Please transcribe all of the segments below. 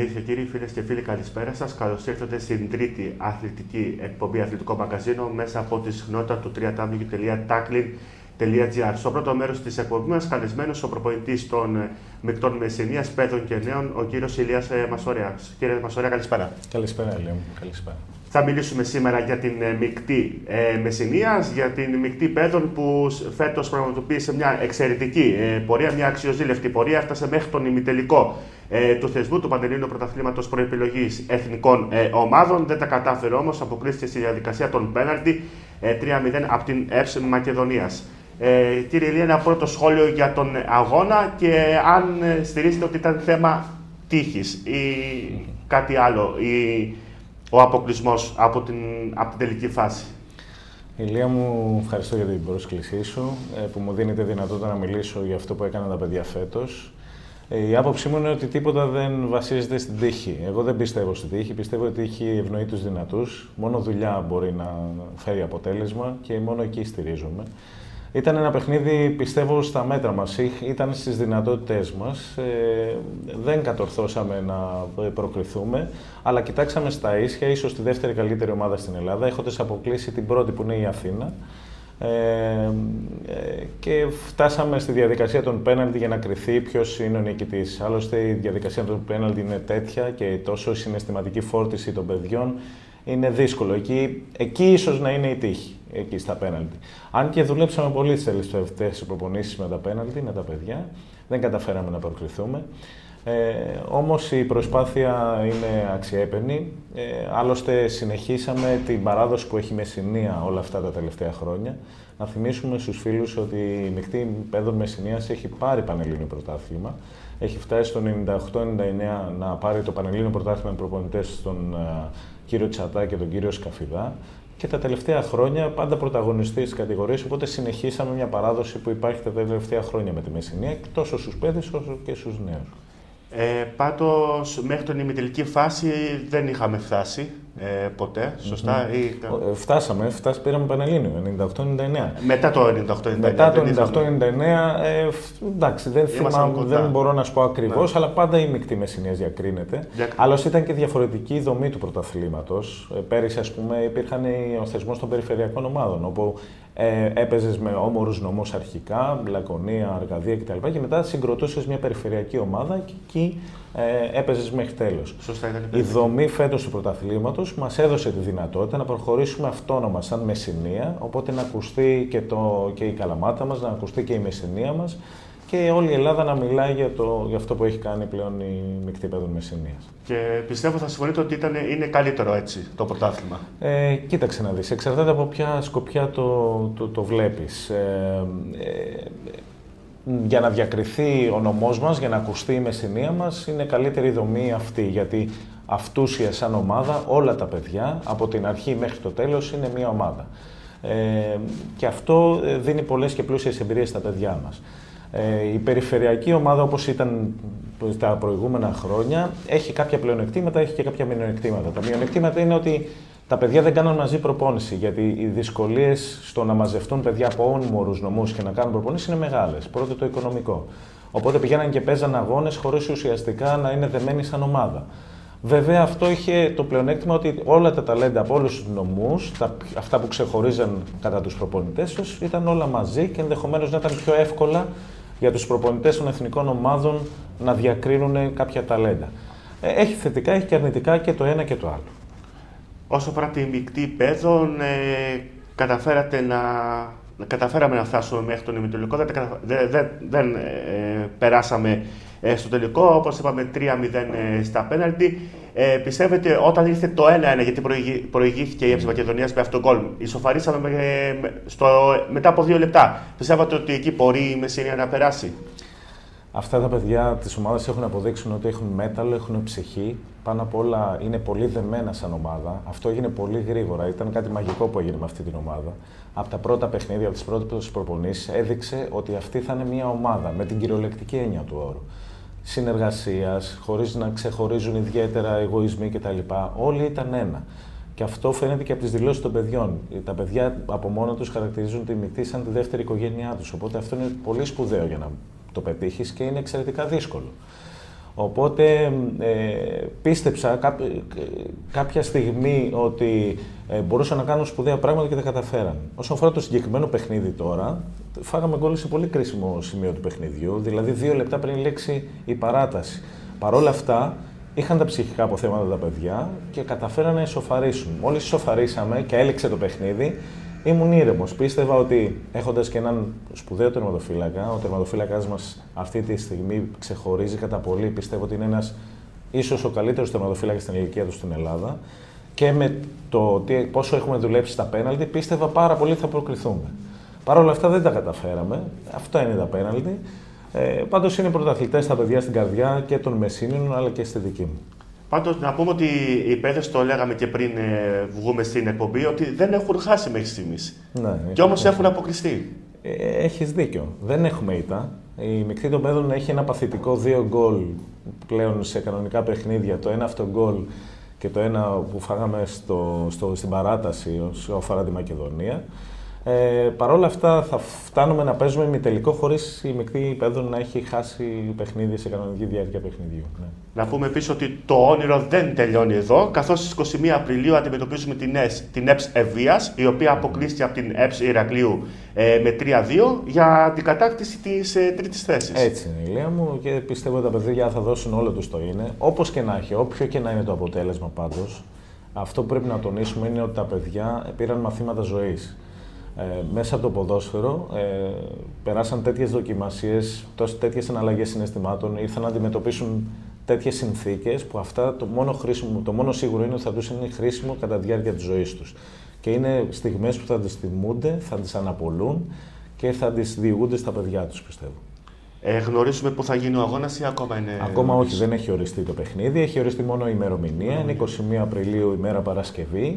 Κυρίες και κύριοι, φίλες και φίλοι, καλησπέρα σας. Καλώς ήρθατε στην τρίτη αθλητική εκπομπή Αθλητικό Μαγκαζίνο μέσα από τη συχνότητα του www.tackling.gr. Στο πρώτο μέρος της εκπομπής μας, καλεσμένος ο προπονητής των μεικτών Μεσσηνίας, παιδών και νέων, ο κύριος Ηλίας Μασορέας. Κύριε Μασορέα, καλησπέρα. Καλησπέρα, Ηλία μου. Καλησπέρα. Θα μιλήσουμε σήμερα για την μεικτή Μεσσηνίας, για την μεικτή παιδών που φέτος πραγματοποίησε μια εξαιρετική πορεία, μια αξιοζήλευτη πορεία. Έφτασε μέχρι τον ημιτελικό του θεσμού του Πανελλήνιου Πρωταθλήματος Προεπιλογής Εθνικών Ομάδων. Δεν τα κατάφερε όμως, αποκλείστηκε στη διαδικασία των πέναλτι 3-0 από την ΕΠΣ Μακεδονίας. Κύριε Ηλία, ένα πρώτο σχόλιο για τον αγώνα και αν στηρίζετε ότι ήταν θέμα τύχης ή κάτι άλλο, ο αποκλεισμός από την τελική φάση. Ηλία μου, ευχαριστώ για την πρόσκλησή σου, που μου δίνετε δυνατότητα να μιλήσω για αυτό που έκαναν τα παιδιά φέτος. Η άποψή μου είναι ότι τίποτα δεν βασίζεται στην τύχη. Εγώ δεν πιστεύω στην τύχη, πιστεύω ότι η τύχη ευνοεί τους δυνατούς. Μόνο δουλειά μπορεί να φέρει αποτέλεσμα και μόνο εκεί στηρίζομαι. Ήταν ένα παιχνίδι, πιστεύω, στα μέτρα μας, ήταν στις δυνατότητές μας. Δεν κατορθώσαμε να προκριθούμε, αλλά κοιτάξαμε στα ίσια, ίσως τη δεύτερη καλύτερη ομάδα στην Ελλάδα, έχοντας αποκλείσει την πρώτη που είναι η Αθήνα. Και φτάσαμε στη διαδικασία των πέναλτι για να κριθεί ποιος είναι ο νικητής. Άλλωστε, η διαδικασία των πέναλτι είναι τέτοια και τόσο η συναισθηματική φόρτιση των παιδιών είναι δύσκολο. Εκεί ίσως να είναι η τύχη, εκεί στα πέναλτι. Αν και δουλέψαμε πολύ στις τελευταίες προπονήσεις με τα πέναλτι, με τα παιδιά, δεν καταφέραμε να προκριθούμε. Όμως η προσπάθεια είναι αξιέπαινη. Άλλωστε συνεχίσαμε την παράδοση που έχει η Μεσσηνία όλα αυτά τα τελευταία χρόνια. Να θυμίσουμε στους φίλους ότι η μεικτή παιδών Μεσσηνίας έχει πάρει Πανελλήνιο Πρωτάθλημα. Έχει φτάσει στο 98-99 να πάρει το Πανελλήνιο Πρωτάθλημα με προπονητές τον κύριο Τσατά και τον κύριο Σκαφιδά. Και τα τελευταία χρόνια πάντα πρωταγωνιστής στις κατηγορίες, οπότε συνεχίσαμε μια παράδοση που υπάρχει τα τελευταία χρόνια με τη Μεσσηνία, τόσο στους παιδες όσο και στους νέους. Πάντως, μέχρι την ημιτελική φάση δεν είχαμε φτάσει ποτέ, σωστά. Φτάσαμε, πήραμε Πανελλήνιο, 98-99. Μετά το 98-99. Μετά το 98-99, εντάξει, δεν μπορώ να σου πω ακριβώς, αλλά πάντα η μεικτή Μεσσηνίας διακρίνεται. Άλλωστε ήταν και διαφορετική η δομή του πρωταθλήματος. Πέρυσι, ας πούμε, υπήρχαν ο θεσμός των περιφερειακών ομάδων, όπου έπαιζες με όμορους νομούς αρχικά, Λακωνία, Αργαδία κτλ. Και μετά συγκροτούσες μια περιφερειακή ομάδα και εκεί έπαιζες μέχρι τέλος. Σωστά, η δομή φέτος του πρωταθλήματος μας έδωσε τη δυνατότητα να προχωρήσουμε αυτόνομα σαν Μεσσηνία, οπότε να ακουστεί και η Καλαμάτα μας, να ακουστεί και η Μεσσηνία μας και όλη η Ελλάδα να μιλάει για αυτό που έχει κάνει πλέον η μεικτή παιδών Μεσσηνίας. Και πιστεύω θα συμφωνείτε ότι είναι καλύτερο έτσι το πρωτάθλημα. Κοίταξε να δεις, εξαρτάται από ποια σκοπιά το βλέπεις. Για να διακριθεί ο νομός μας, για να ακουστεί η Μεσσηνία μας, είναι καλύτερη η δομή αυτή, γιατί αυτούσια σαν ομάδα όλα τα παιδιά, από την αρχή μέχρι το τέλος, είναι μία ομάδα. Και αυτό δίνει πολλές και πλούσιες εμπειρίες στα παιδιά μας. Η περιφερειακή ομάδα, όπως ήταν τα προηγούμενα χρόνια, έχει κάποια πλεονεκτήματα, έχει και κάποια μειονεκτήματα. Τα μειονεκτήματα είναι ότι τα παιδιά δεν κάνουν μαζί προπόνηση, γιατί οι δυσκολίες στο να μαζευτούν παιδιά από όμορους νομούς και να κάνουν προπόνηση είναι μεγάλες. Πρώτο το οικονομικό. Οπότε πηγαίναν και παίζαν αγώνες χωρίς ουσιαστικά να είναι δεμένοι σαν ομάδα. Βέβαια, αυτό είχε το πλεονέκτημα ότι όλα τα ταλέντα από όλους τους νομούς, αυτά που ξεχωρίζαν κατά τους προπονητές τους, ήταν όλα μαζί και ενδεχομένως να ήταν πιο εύκολα για τους προπονητές των εθνικών ομάδων να διακρίνουν κάποια ταλέντα. Έχει θετικά, έχει και αρνητικά και το ένα και το άλλο. Όσο αφορά τη μεικτή παιδών, καταφέραμε να φτάσουμε μέχρι τον ημιτελικό. Δεν περάσαμε στο τελικό, όπως είπαμε 3-0 στα πέναλτι. Πιστεύετε όταν ήρθε το 1-1, γιατί προηγήθηκε η ΕΠΣ Μακεδονίας με αυτό το γκολ, ισοφαρίσαμε μετά από 2 λεπτά. Πιστεύετε ότι εκεί μπορεί η Μεσσηνία να περάσει? Αυτά τα παιδιά της ομάδας έχουν αποδείξει ότι έχουν μέταλλο, έχουν ψυχή. Πάνω απ' όλα είναι πολύ δεμένα σαν ομάδα. Αυτό έγινε πολύ γρήγορα. Ήταν κάτι μαγικό που έγινε με αυτή την ομάδα. Από τα πρώτα παιχνίδια, από τις πρώτες προπονήσεις, έδειξε ότι αυτή θα είναι μια ομάδα με την κυριολεκτική έννοια του όρου. Συνεργασίας, χωρίς να ξεχωρίζουν ιδιαίτερα εγωισμοί κτλ. Όλοι ήταν ένα. Και αυτό φαίνεται και από τις δηλώσεις των παιδιών. Τα παιδιά από μόνα τους χαρακτηρίζουν τη μεικτή σαν τη δεύτερη οικογένειά τους. Οπότε αυτό είναι πολύ σπουδαίο για να το πετύχεις και είναι εξαιρετικά δύσκολο. Οπότε πίστεψα κάποια στιγμή ότι μπορούσαν να κάνουν σπουδαία πράγματα και τα καταφέραν. Όσον αφορά το συγκεκριμένο παιχνίδι τώρα, φάγαμε γκολ σε πολύ κρίσιμο σημείο του παιχνιδιού, δηλαδή 2 λεπτά πριν λήξει η παράταση. Παρ' όλα αυτά, είχαν τα ψυχικά αποθέματα τα παιδιά και καταφέραν να ισοφαρίσουν. Μόλις ισοφαρίσαμε και έληξε το παιχνίδι, ήμουν ήρεμος. Πίστευα ότι έχοντας και έναν σπουδαίο τερματοφύλακα, ο τερματοφύλακας μας αυτή τη στιγμή ξεχωρίζει κατά πολύ. Πιστεύω ότι είναι ένας ίσως ο καλύτερος τερματοφύλακας στην ηλικία του στην Ελλάδα. Και με το πόσο έχουμε δουλέψει στα πέναλτι, πίστευα πάρα πολύ θα προκριθούμε. Παρ' όλα αυτά δεν τα καταφέραμε. Αυτά είναι τα πέναλτι. Πάντως είναι πρωταθλητές τα παιδιά στην καρδιά και των Μεσσήνιων αλλά και στη δική μου. Πάντως να πούμε ότι οι παίδες, το λέγαμε και πριν βγούμε στην εκπομπή, ότι δεν έχουν χάσει μέχρι στιγμής. Ναι, και όμως έχουν αποκλειστεί. Έχεις δίκιο. Δεν έχουμε ήττα. Η μεικτή των παίδων έχει ένα παθητικό 2 γκολ πλέον σε κανονικά παιχνίδια. Το ένα αυτό γκολ και το ένα που φάγαμε στην παράταση όσον αφορά τη Μακεδονία. Παρ' όλα αυτά θα φτάνουμε να παίζουμε ημιτελικό χωρίς η μεικτή παίδων να έχει χάσει παιχνίδι σε κανονική διάρκεια παιχνιδιού. Ναι. Να πούμε επίσης ότι το όνειρο δεν τελειώνει εδώ, καθώς στις 21 Απριλίου αντιμετωπίζουμε την ΕΠΣ Ευβοίας, η οποία αποκλείστηκε από την ΕΠΣ Ηρακλείου με 3-2 για την κατάκτηση της τρίτης θέσης. Έτσι είναι, Ηλία μου, και πιστεύω ότι τα παιδιά θα δώσουν όλο τους το είναι. Όπως και να έχει, όποιο και να είναι το αποτέλεσμα πάντως, αυτό που πρέπει να τονίσουμε είναι ότι τα παιδιά πήραν μαθήματα ζωής. Μέσα από το ποδόσφαιρο περάσαν τέτοιες δοκιμασίες, τέτοιες εναλλαγές συναισθημάτων, ήρθαν να αντιμετωπίσουν τέτοιες συνθήκες που αυτά το μόνο σίγουρο είναι ότι θα τους είναι χρήσιμο κατά τη διάρκεια της ζωής τους. Και είναι στιγμές που θα τις θυμούνται, θα τις αναπολούν και θα τις διηγούνται στα παιδιά τους, πιστεύω. Γνωρίζουμε πού θα γίνει ο αγώνας ή ακόμα είναι... Ακόμα όχι, δεν έχει οριστεί το παιχνίδι, έχει οριστεί μόνο η ημερομηνία, είναι 21 Απριλίου ημέρα Παρασκευή.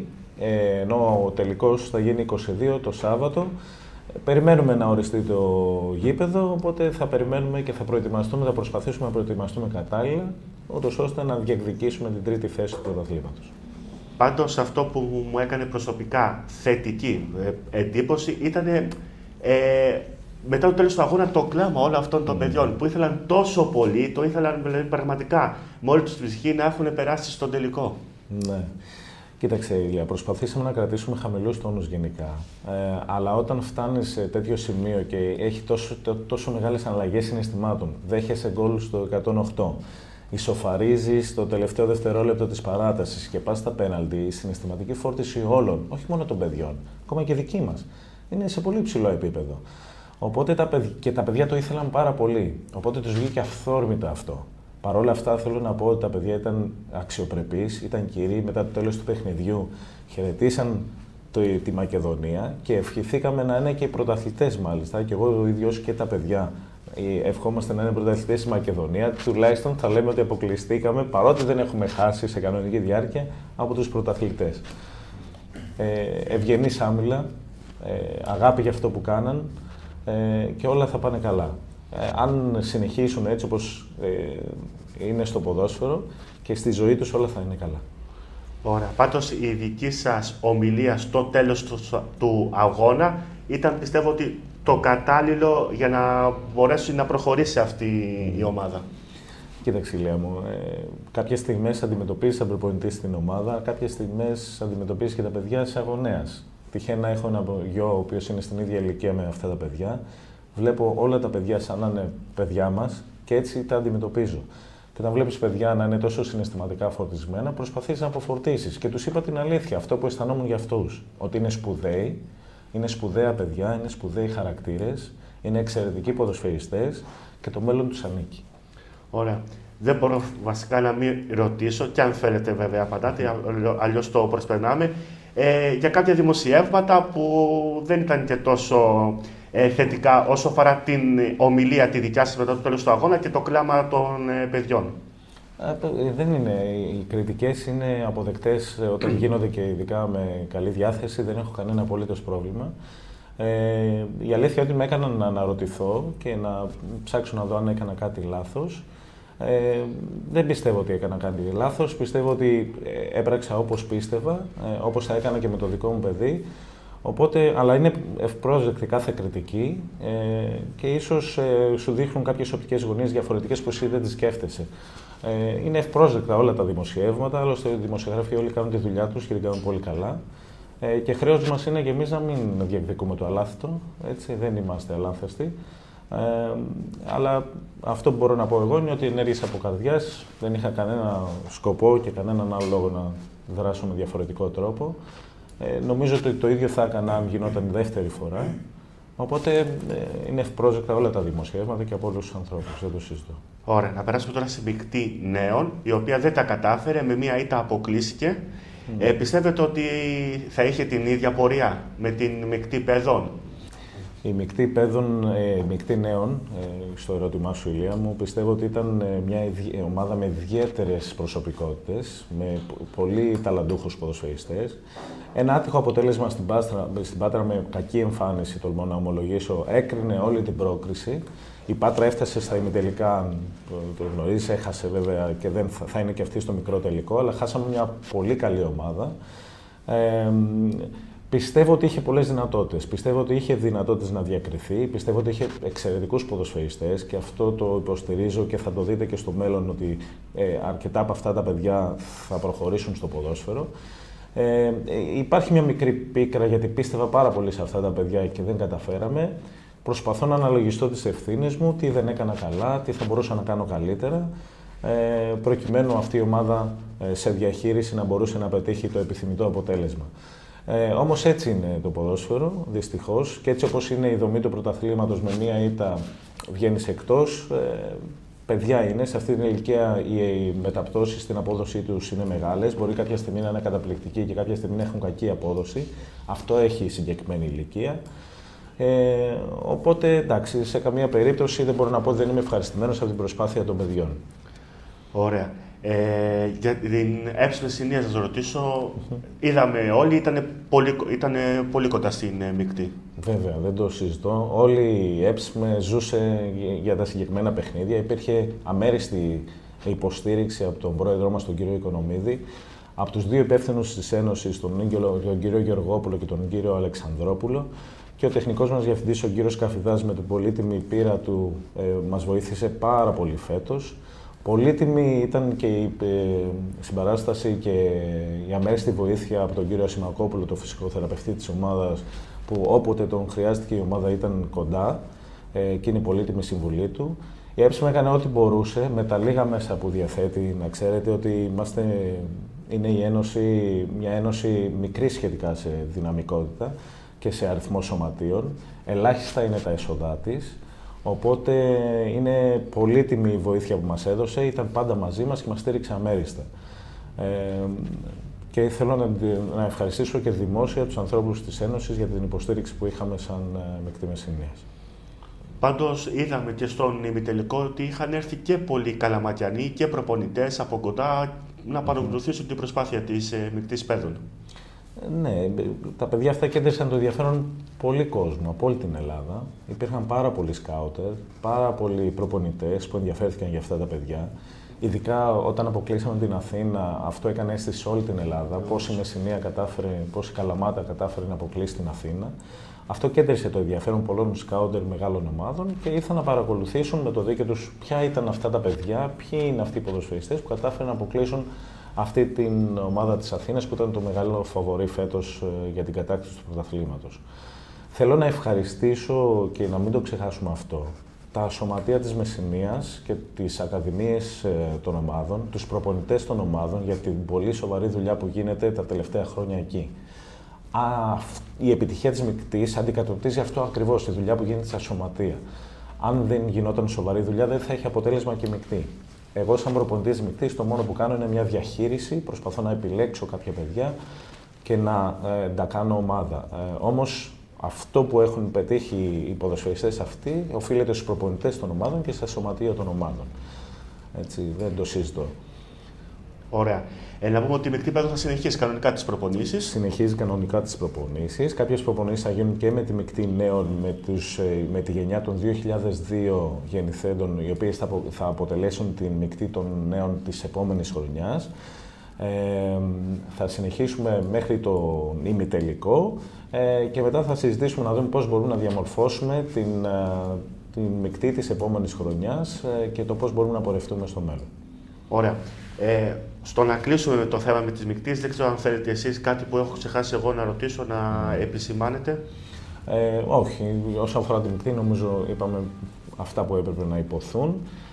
Ενώ ο τελικός θα γίνει 22 το Σάββατο. Περιμένουμε να οριστεί το γήπεδο, οπότε θα περιμένουμε και θα προετοιμαστούμε, θα προσπαθήσουμε να προετοιμαστούμε κατάλληλα, ούτως ώστε να διεκδικήσουμε την τρίτη θέση του πρωταθλήματος. Πάντως αυτό που μου έκανε προσωπικά θετική εντύπωση ήταν μετά το τέλος του αγώνα το κλάμα όλων αυτών των παιδιών που ήθελαν τόσο πολύ, το ήθελαν πραγματικά με όλη τους τη ψυχή να έχουν περάσει στον τελικό. Ναι. Κοίταξε, Ηλία, προσπαθήσαμε να κρατήσουμε χαμηλούς τόνους γενικά. Αλλά όταν φτάνεις σε τέτοιο σημείο και έχει τόσο μεγάλες αλλαγές συναισθημάτων, δέχεσαι γκολ στο 108, ισοφαρίζεις το τελευταίο δευτερόλεπτο της παράτασης και πας στα πέναλτι, η συναισθηματική φόρτιση όλων, όχι μόνο των παιδιών, ακόμα και δική μας, είναι σε πολύ ψηλό επίπεδο. Οπότε τα παιδιά το ήθελαν πάρα πολύ. Οπότε τους βγήκε αυθόρμητα αυτό. Παρ' όλα αυτά, θέλω να πω ότι τα παιδιά ήταν αξιοπρεπείς, ήταν κύριοι μετά το τέλος του παιχνιδιού. Χαιρετήσαν τη Μακεδονία και ευχηθήκαμε να είναι και οι πρωταθλητές, μάλιστα. Και εγώ ο ίδιος και τα παιδιά ευχόμαστε να είναι πρωταθλητές στη Μακεδονία. Τουλάχιστον θα λέμε ότι αποκλειστήκαμε, παρότι δεν έχουμε χάσει σε κανονική διάρκεια, από τους πρωταθλητές. Ευγενής άμυλα, αγάπη για αυτό που κάναν και όλα θα πάνε καλά. Αν συνεχίσουν έτσι όπως είναι στο ποδόσφαιρο και στη ζωή τους όλα θα είναι καλά. Ωραία. Πάντως η δική σας ομιλία στο τέλος του αγώνα ήταν, πιστεύω, ότι το κατάλληλο για να μπορέσει να προχωρήσει αυτή η ομάδα. Κοίταξε, Ηλία μου, κάποιες στιγμές αντιμετωπίζεις σαν προπονητής στην ομάδα, κάποιες στιγμές αντιμετωπίζεις και τα παιδιά σαν γονέας. Τυχαίνει να έχω ένα γιο ο οποίος είναι στην ίδια ηλικία με αυτά τα παιδιά. Βλέπω όλα τα παιδιά σαν να είναι παιδιά μας και έτσι τα αντιμετωπίζω. Και όταν βλέπεις παιδιά να είναι τόσο συναισθηματικά φορτισμένα, προσπαθείς να αποφορτίσεις. Και τους είπα την αλήθεια, αυτό που αισθανόμουν για αυτούς. Ότι είναι σπουδαίοι, είναι σπουδαία παιδιά, είναι σπουδαίοι χαρακτήρες, είναι εξαιρετικοί ποδοσφαιριστές και το μέλλον τους ανήκει. Ωραία. Δεν μπορώ βασικά να μην ρωτήσω, και αν θέλετε βέβαια απαντάτε, αλλιώς το προσπερνάμε, για κάποια δημοσιεύματα που δεν ήταν και τόσο θετικά όσο αφορά την ομιλία τη δικιά σας μετά το τέλος του αγώνα και το κλάμα των παιδιών. Δεν είναι. Οι κριτικές είναι αποδεκτές όταν γίνονται και ειδικά με καλή διάθεση, δεν έχω κανένα απολύτως πρόβλημα. Η αλήθεια είναι ότι με έκαναν να αναρωτηθώ και να ψάξω να δω αν έκανα κάτι λάθος. Δεν πιστεύω ότι έκανα κάτι λάθος, πιστεύω ότι έπραξα όπως πίστευα, όπως θα έκανα και με το δικό μου παιδί. Οπότε, αλλά είναι ευπρόσδεκτη κάθε κριτική και ίσως σου δείχνουν κάποιες οπτικές γωνίες διαφορετικές που εσύ δεν τις σκέφτεσαι. Είναι ευπρόσδεκτα όλα τα δημοσιεύματα, άλλωστε οι δημοσιογράφοι όλοι κάνουν τη δουλειά τους και την κάνουν πολύ καλά. Και χρέος μας είναι και εμείς να μην διεκδικούμε το αλάθητο, έτσι, δεν είμαστε αλάνθαστοι. Αλλά αυτό που μπορώ να πω εγώ είναι ότι ενέργειες από καρδιάς, δεν είχα κανένα σκοπό και κανέναν άλλο λόγο να δράσω με διαφορετικό τρόπο. Νομίζω ότι το ίδιο θα έκανα αν γινόταν η δεύτερη φορά. Οπότε είναι ευπρόσδεκτα όλα τα δημοσιεύματα και από όλους τους ανθρώπους, δεν το συζητώ. Ωραία, να περάσουμε τώρα στη μεικτή νέων, η οποία δεν τα κατάφερε, με μία ήττα αποκλείστηκε. Πιστεύετε ότι θα είχε την ίδια πορεία με την μεικτή παιδών? Η μεικτή νέων, στο ερώτημά σου Ηλία μου, πιστεύω ότι ήταν μια ομάδα με ιδιαίτερες προσωπικότητες, με πολύ ταλαντούχους ποδοσφαιριστές. Ένα άτυχο αποτέλεσμα στην Πάτρα με κακή εμφάνιση, τολμώ να ομολογήσω, έκρινε όλη την πρόκριση. Η Πάτρα έφτασε στα ημιτελικά, το γνωρίζεις, έχασε βέβαια και δεν θα είναι και αυτή στο μικρό τελικό, αλλά χάσαμε μια πολύ καλή ομάδα. Πιστεύω ότι είχε πολλές δυνατότητες. Πιστεύω ότι είχε δυνατότητες να διακριθεί. Πιστεύω ότι είχε εξαιρετικούς ποδοσφαιριστές και αυτό το υποστηρίζω και θα το δείτε και στο μέλλον ότι αρκετά από αυτά τα παιδιά θα προχωρήσουν στο ποδόσφαιρο. Υπάρχει μια μικρή πίκρα γιατί πίστευα πάρα πολύ σε αυτά τα παιδιά και δεν καταφέραμε. Προσπαθώ να αναλογιστώ τις ευθύνες μου, τι δεν έκανα καλά, τι θα μπορούσα να κάνω καλύτερα, προκειμένου αυτή η ομάδα σε διαχείριση να μπορούσε να πετύχει το επιθυμητό αποτέλεσμα. Όμως έτσι είναι το ποδόσφαιρο, δυστυχώς, και έτσι όπως είναι η δομή του πρωταθλήματος με μία ήττα βγαίνεις εκτός, παιδιά είναι, σε αυτή την ηλικία οι μεταπτώσεις στην απόδοσή τους είναι μεγάλες, μπορεί κάποια στιγμή να είναι καταπληκτικοί και κάποια στιγμή να έχουν κακή απόδοση, αυτό έχει η συγκεκριμένη ηλικία. Οπότε εντάξει, σε καμία περίπτωση δεν μπορώ να πω ότι δεν είμαι ευχαριστημένος από την προσπάθεια των παιδιών. Ωραία. Για την ΕΠΣ Μεσσηνίας, να σας ρωτήσω, είδαμε όλοι, ήταν πολύ κοντά στην μεικτή. Βέβαια, δεν το συζητώ. Όλη η ΕΠΣ ζούσε για τα συγκεκριμένα παιχνίδια. Υπήρχε αμέριστη υποστήριξη από τον πρόεδρό μας, τον κύριο Οικονομίδη, από τους δύο υπεύθυνους της Ένωσης, τον κύριο Γεωργόπουλο και τον κύριο Αλεξανδρόπουλο. Και ο τεχνικός μας διευθυντής, ο κύριος Καφιδάς, με την πολύτιμη πείρα του, μας βοήθησε πάρα πολύ φέτος. Πολύτιμη ήταν και η συμπαράσταση και η αμέριστη βοήθεια από τον κύριο Ασημακόπουλο, τον φυσικοθεραπευτή της ομάδας, που όποτε τον χρειάστηκε η ομάδα ήταν κοντά και είναι η πολύτιμη συμβουλή του. Η ΕΠΣΜ έκανε ό,τι μπορούσε με τα λίγα μέσα που διαθέτει. Να ξέρετε ότι είναι μια ένωση μικρή σχετικά σε δυναμικότητα και σε αριθμό σωματείων. Ελάχιστα είναι τα έσοδά της. Οπότε είναι πολύτιμη η βοήθεια που μας έδωσε, ήταν πάντα μαζί μας και μας στήριξε αμέριστα. Και θέλω να ευχαριστήσω και δημόσια τους ανθρώπους της Ένωσης για την υποστήριξη που είχαμε σαν μεικτή Μεσσηνίας. Πάντως είδαμε και στον ημιτελικό ότι είχαν έρθει και πολλοί καλαματιανοί και προπονητές από κοντά να παρακολουθήσουν την προσπάθεια της μεικτής παιδών. Ναι, τα παιδιά αυτά κέντρισαν το ενδιαφέρον πολύ κόσμο από όλη την Ελλάδα. Υπήρχαν πάρα πολλοί σκάουτερ, πάρα πολλοί προπονητές που ενδιαφέρθηκαν για αυτά τα παιδιά. Ειδικά όταν αποκλείσαμε την Αθήνα, αυτό έκανε αίσθηση σε όλη την Ελλάδα. Πώς η Μεσσηνία πώς η Καλαμάτα κατάφερε να αποκλείσει την Αθήνα. Αυτό κέντρισε το ενδιαφέρον πολλών σκάουτερ μεγάλων ομάδων και ήρθαν να παρακολουθήσουν με το δίκαιο τους ποια ήταν αυτά τα παιδιά, ποιοι είναι αυτοί οι ποδοσφαιριστές που κατάφεραν να αποκλείσουν αυτή την ομάδα της Αθήνας που ήταν το μεγάλο φαβορί φέτος για την κατάκτηση του πρωταθλήματος. Θέλω να ευχαριστήσω και να μην το ξεχάσουμε αυτό. Τα σωματεία της Μεσσηνίας και τις ακαδημίες των ομάδων, τους προπονητές των ομάδων για την πολύ σοβαρή δουλειά που γίνεται τα τελευταία χρόνια εκεί. Η επιτυχία της μεικτής αντικατοπτρίζει αυτό ακριβώς, τη δουλειά που γίνεται στα σωματεία. Αν δεν γινόταν σοβαρή δουλειά, δεν θα έχει αποτέλεσμα και η μεικτή. Εγώ, σαν προπονητής μεικτής, το μόνο που κάνω είναι μια διαχείριση. Προσπαθώ να επιλέξω κάποια παιδιά και να τα κάνω ομάδα. Όμως, αυτό που έχουν πετύχει οι ποδοσφαιριστές αυτοί οφείλεται στους προπονητές των ομάδων και στα σωματεία των ομάδων. Έτσι, δεν το συζητώ. Ωραία. Να πούμε ότι η μεικτή παιδών θα συνεχίσει κανονικά τις προπονήσεις. Συνεχίζει κανονικά τις προπονήσεις. Κάποιες προπονήσεις θα γίνουν και με τη μεικτή νέων, με τη γενιά των 2002 γεννηθέντων, οι οποίες θα αποτελέσουν τη μεικτή των νέων της επόμενης χρονιάς. Θα συνεχίσουμε μέχρι το ημιτελικό και μετά θα συζητήσουμε να δούμε πώς μπορούμε να διαμορφώσουμε την μεικτή της επόμενης χρονιάς και το πώς μπορούμε να πορευτούμε στο μέλλον. Ωραία. Στο να κλείσουμε με το θέμα με τις μικτής, δεν ξέρω αν θέλετε εσείς κάτι που έχω ξεχάσει εγώ να ρωτήσω, να επισημάνετε. Όχι. Όσον αφορά τη μεικτή, νομίζω είπαμε αυτά που έπρεπε να υποθούν.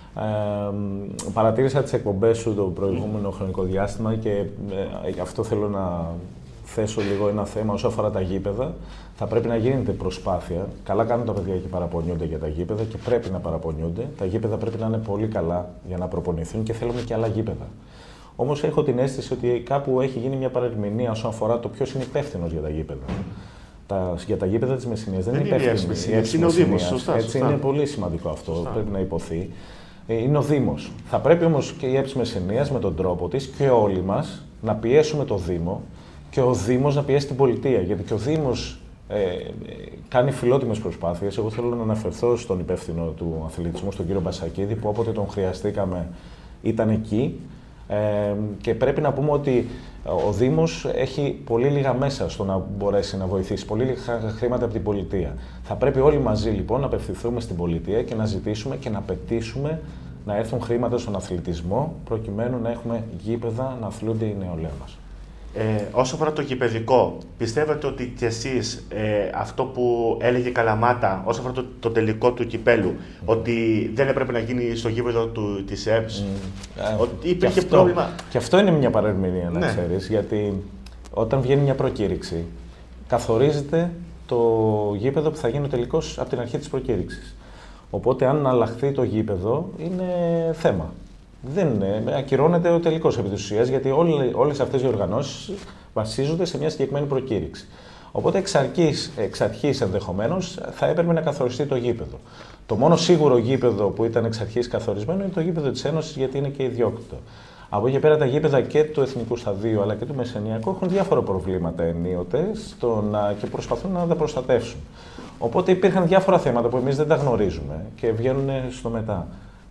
Παρατήρησα τις εκπομπές σου το προηγούμενο χρονικό διάστημα και γι' αυτό θέλω να θέσω λίγο ένα θέμα όσον αφορά τα γήπεδα. Θα πρέπει να γίνεται προσπάθεια. Καλά κάνουν τα παιδιά και παραπονιούνται για τα γήπεδα και πρέπει να παραπονιούνται. Τα γήπεδα πρέπει να είναι πολύ καλά για να προπονηθούν και θέλουμε και άλλα γήπεδα. Όμως έχω την αίσθηση ότι κάπου έχει γίνει μια παρερμηνία όσον αφορά το ποιος είναι υπεύθυνος για τα γήπεδα. Για τα γήπεδα της Μεσσηνίας δεν είναι υπεύθυνη. Είναι ο Δήμος. Σωστά. Είναι πολύ σημαντικό αυτό. Πρέπει να υποθεί. Είναι ο Δήμος. Θα πρέπει όμως και η ΕΠΣ Μεσσηνίας με τον τρόπο της και όλοι μας να πιέσουμε το Δήμο και ο Δήμος να πιέσει την πολιτεία. Γιατί και ο Δήμος κάνει φιλότιμες προσπάθειες. Εγώ θέλω να αναφερθώ στον υπεύθυνο του αθλητισμού, στον κύριο Μπασακίδη, που όποτε τον χρειαστήκαμε ήταν εκεί. Και πρέπει να πούμε ότι ο Δήμος έχει πολύ λίγα μέσα στο να μπορέσει να βοηθήσει, πολύ λίγα χρήματα από την πολιτεία. Θα πρέπει όλοι μαζί λοιπόν να απευθυνθούμε στην πολιτεία και να ζητήσουμε και να πετήσουμε να έρθουν χρήματα στον αθλητισμό, προκειμένου να έχουμε γήπεδα να αθλούνται οι νεολαία μας. Όσο αφορά το γηπεδικό, πιστεύετε ότι κι εσείς αυτό που έλεγε Καλαμάτα, όσο αφορά το τελικό του κυπέλου, ότι δεν έπρεπε να γίνει στο γήπεδο της ΕΠΣ, ότι υπήρχε πρόβλημα. Και αυτό είναι μια παρερμηνία, να ξέρεις, γιατί όταν βγαίνει μια προκήρυξη, καθορίζεται το γήπεδο που θα γίνει ο τελικός από την αρχή της προκήρυξης. Οπότε, αν αλλάχθει το γήπεδο, είναι θέμα. Δεν ακυρώνεται ο τελικός επί της ουσίας, γιατί όλες αυτές οι οργανώσεις βασίζονται σε μια συγκεκριμένη προκήρυξη. Οπότε εξ αρχής ενδεχομένως θα έπρεπε να καθοριστεί το γήπεδο. Το μόνο σίγουρο γήπεδο που ήταν εξ αρχής καθορισμένο είναι το γήπεδο της Ένωσης, γιατί είναι και ιδιόκτητο. Από εκεί πέρα τα γήπεδα και του Εθνικού Σταδίου αλλά και του Μεσσηνιακού έχουν διάφορα προβλήματα ενίοτε και προσπαθούν να τα προστατεύσουν. Οπότε υπήρχαν διάφορα θέματα που εμείς δεν τα γνωρίζουμε και βγαίνουν στο μετά.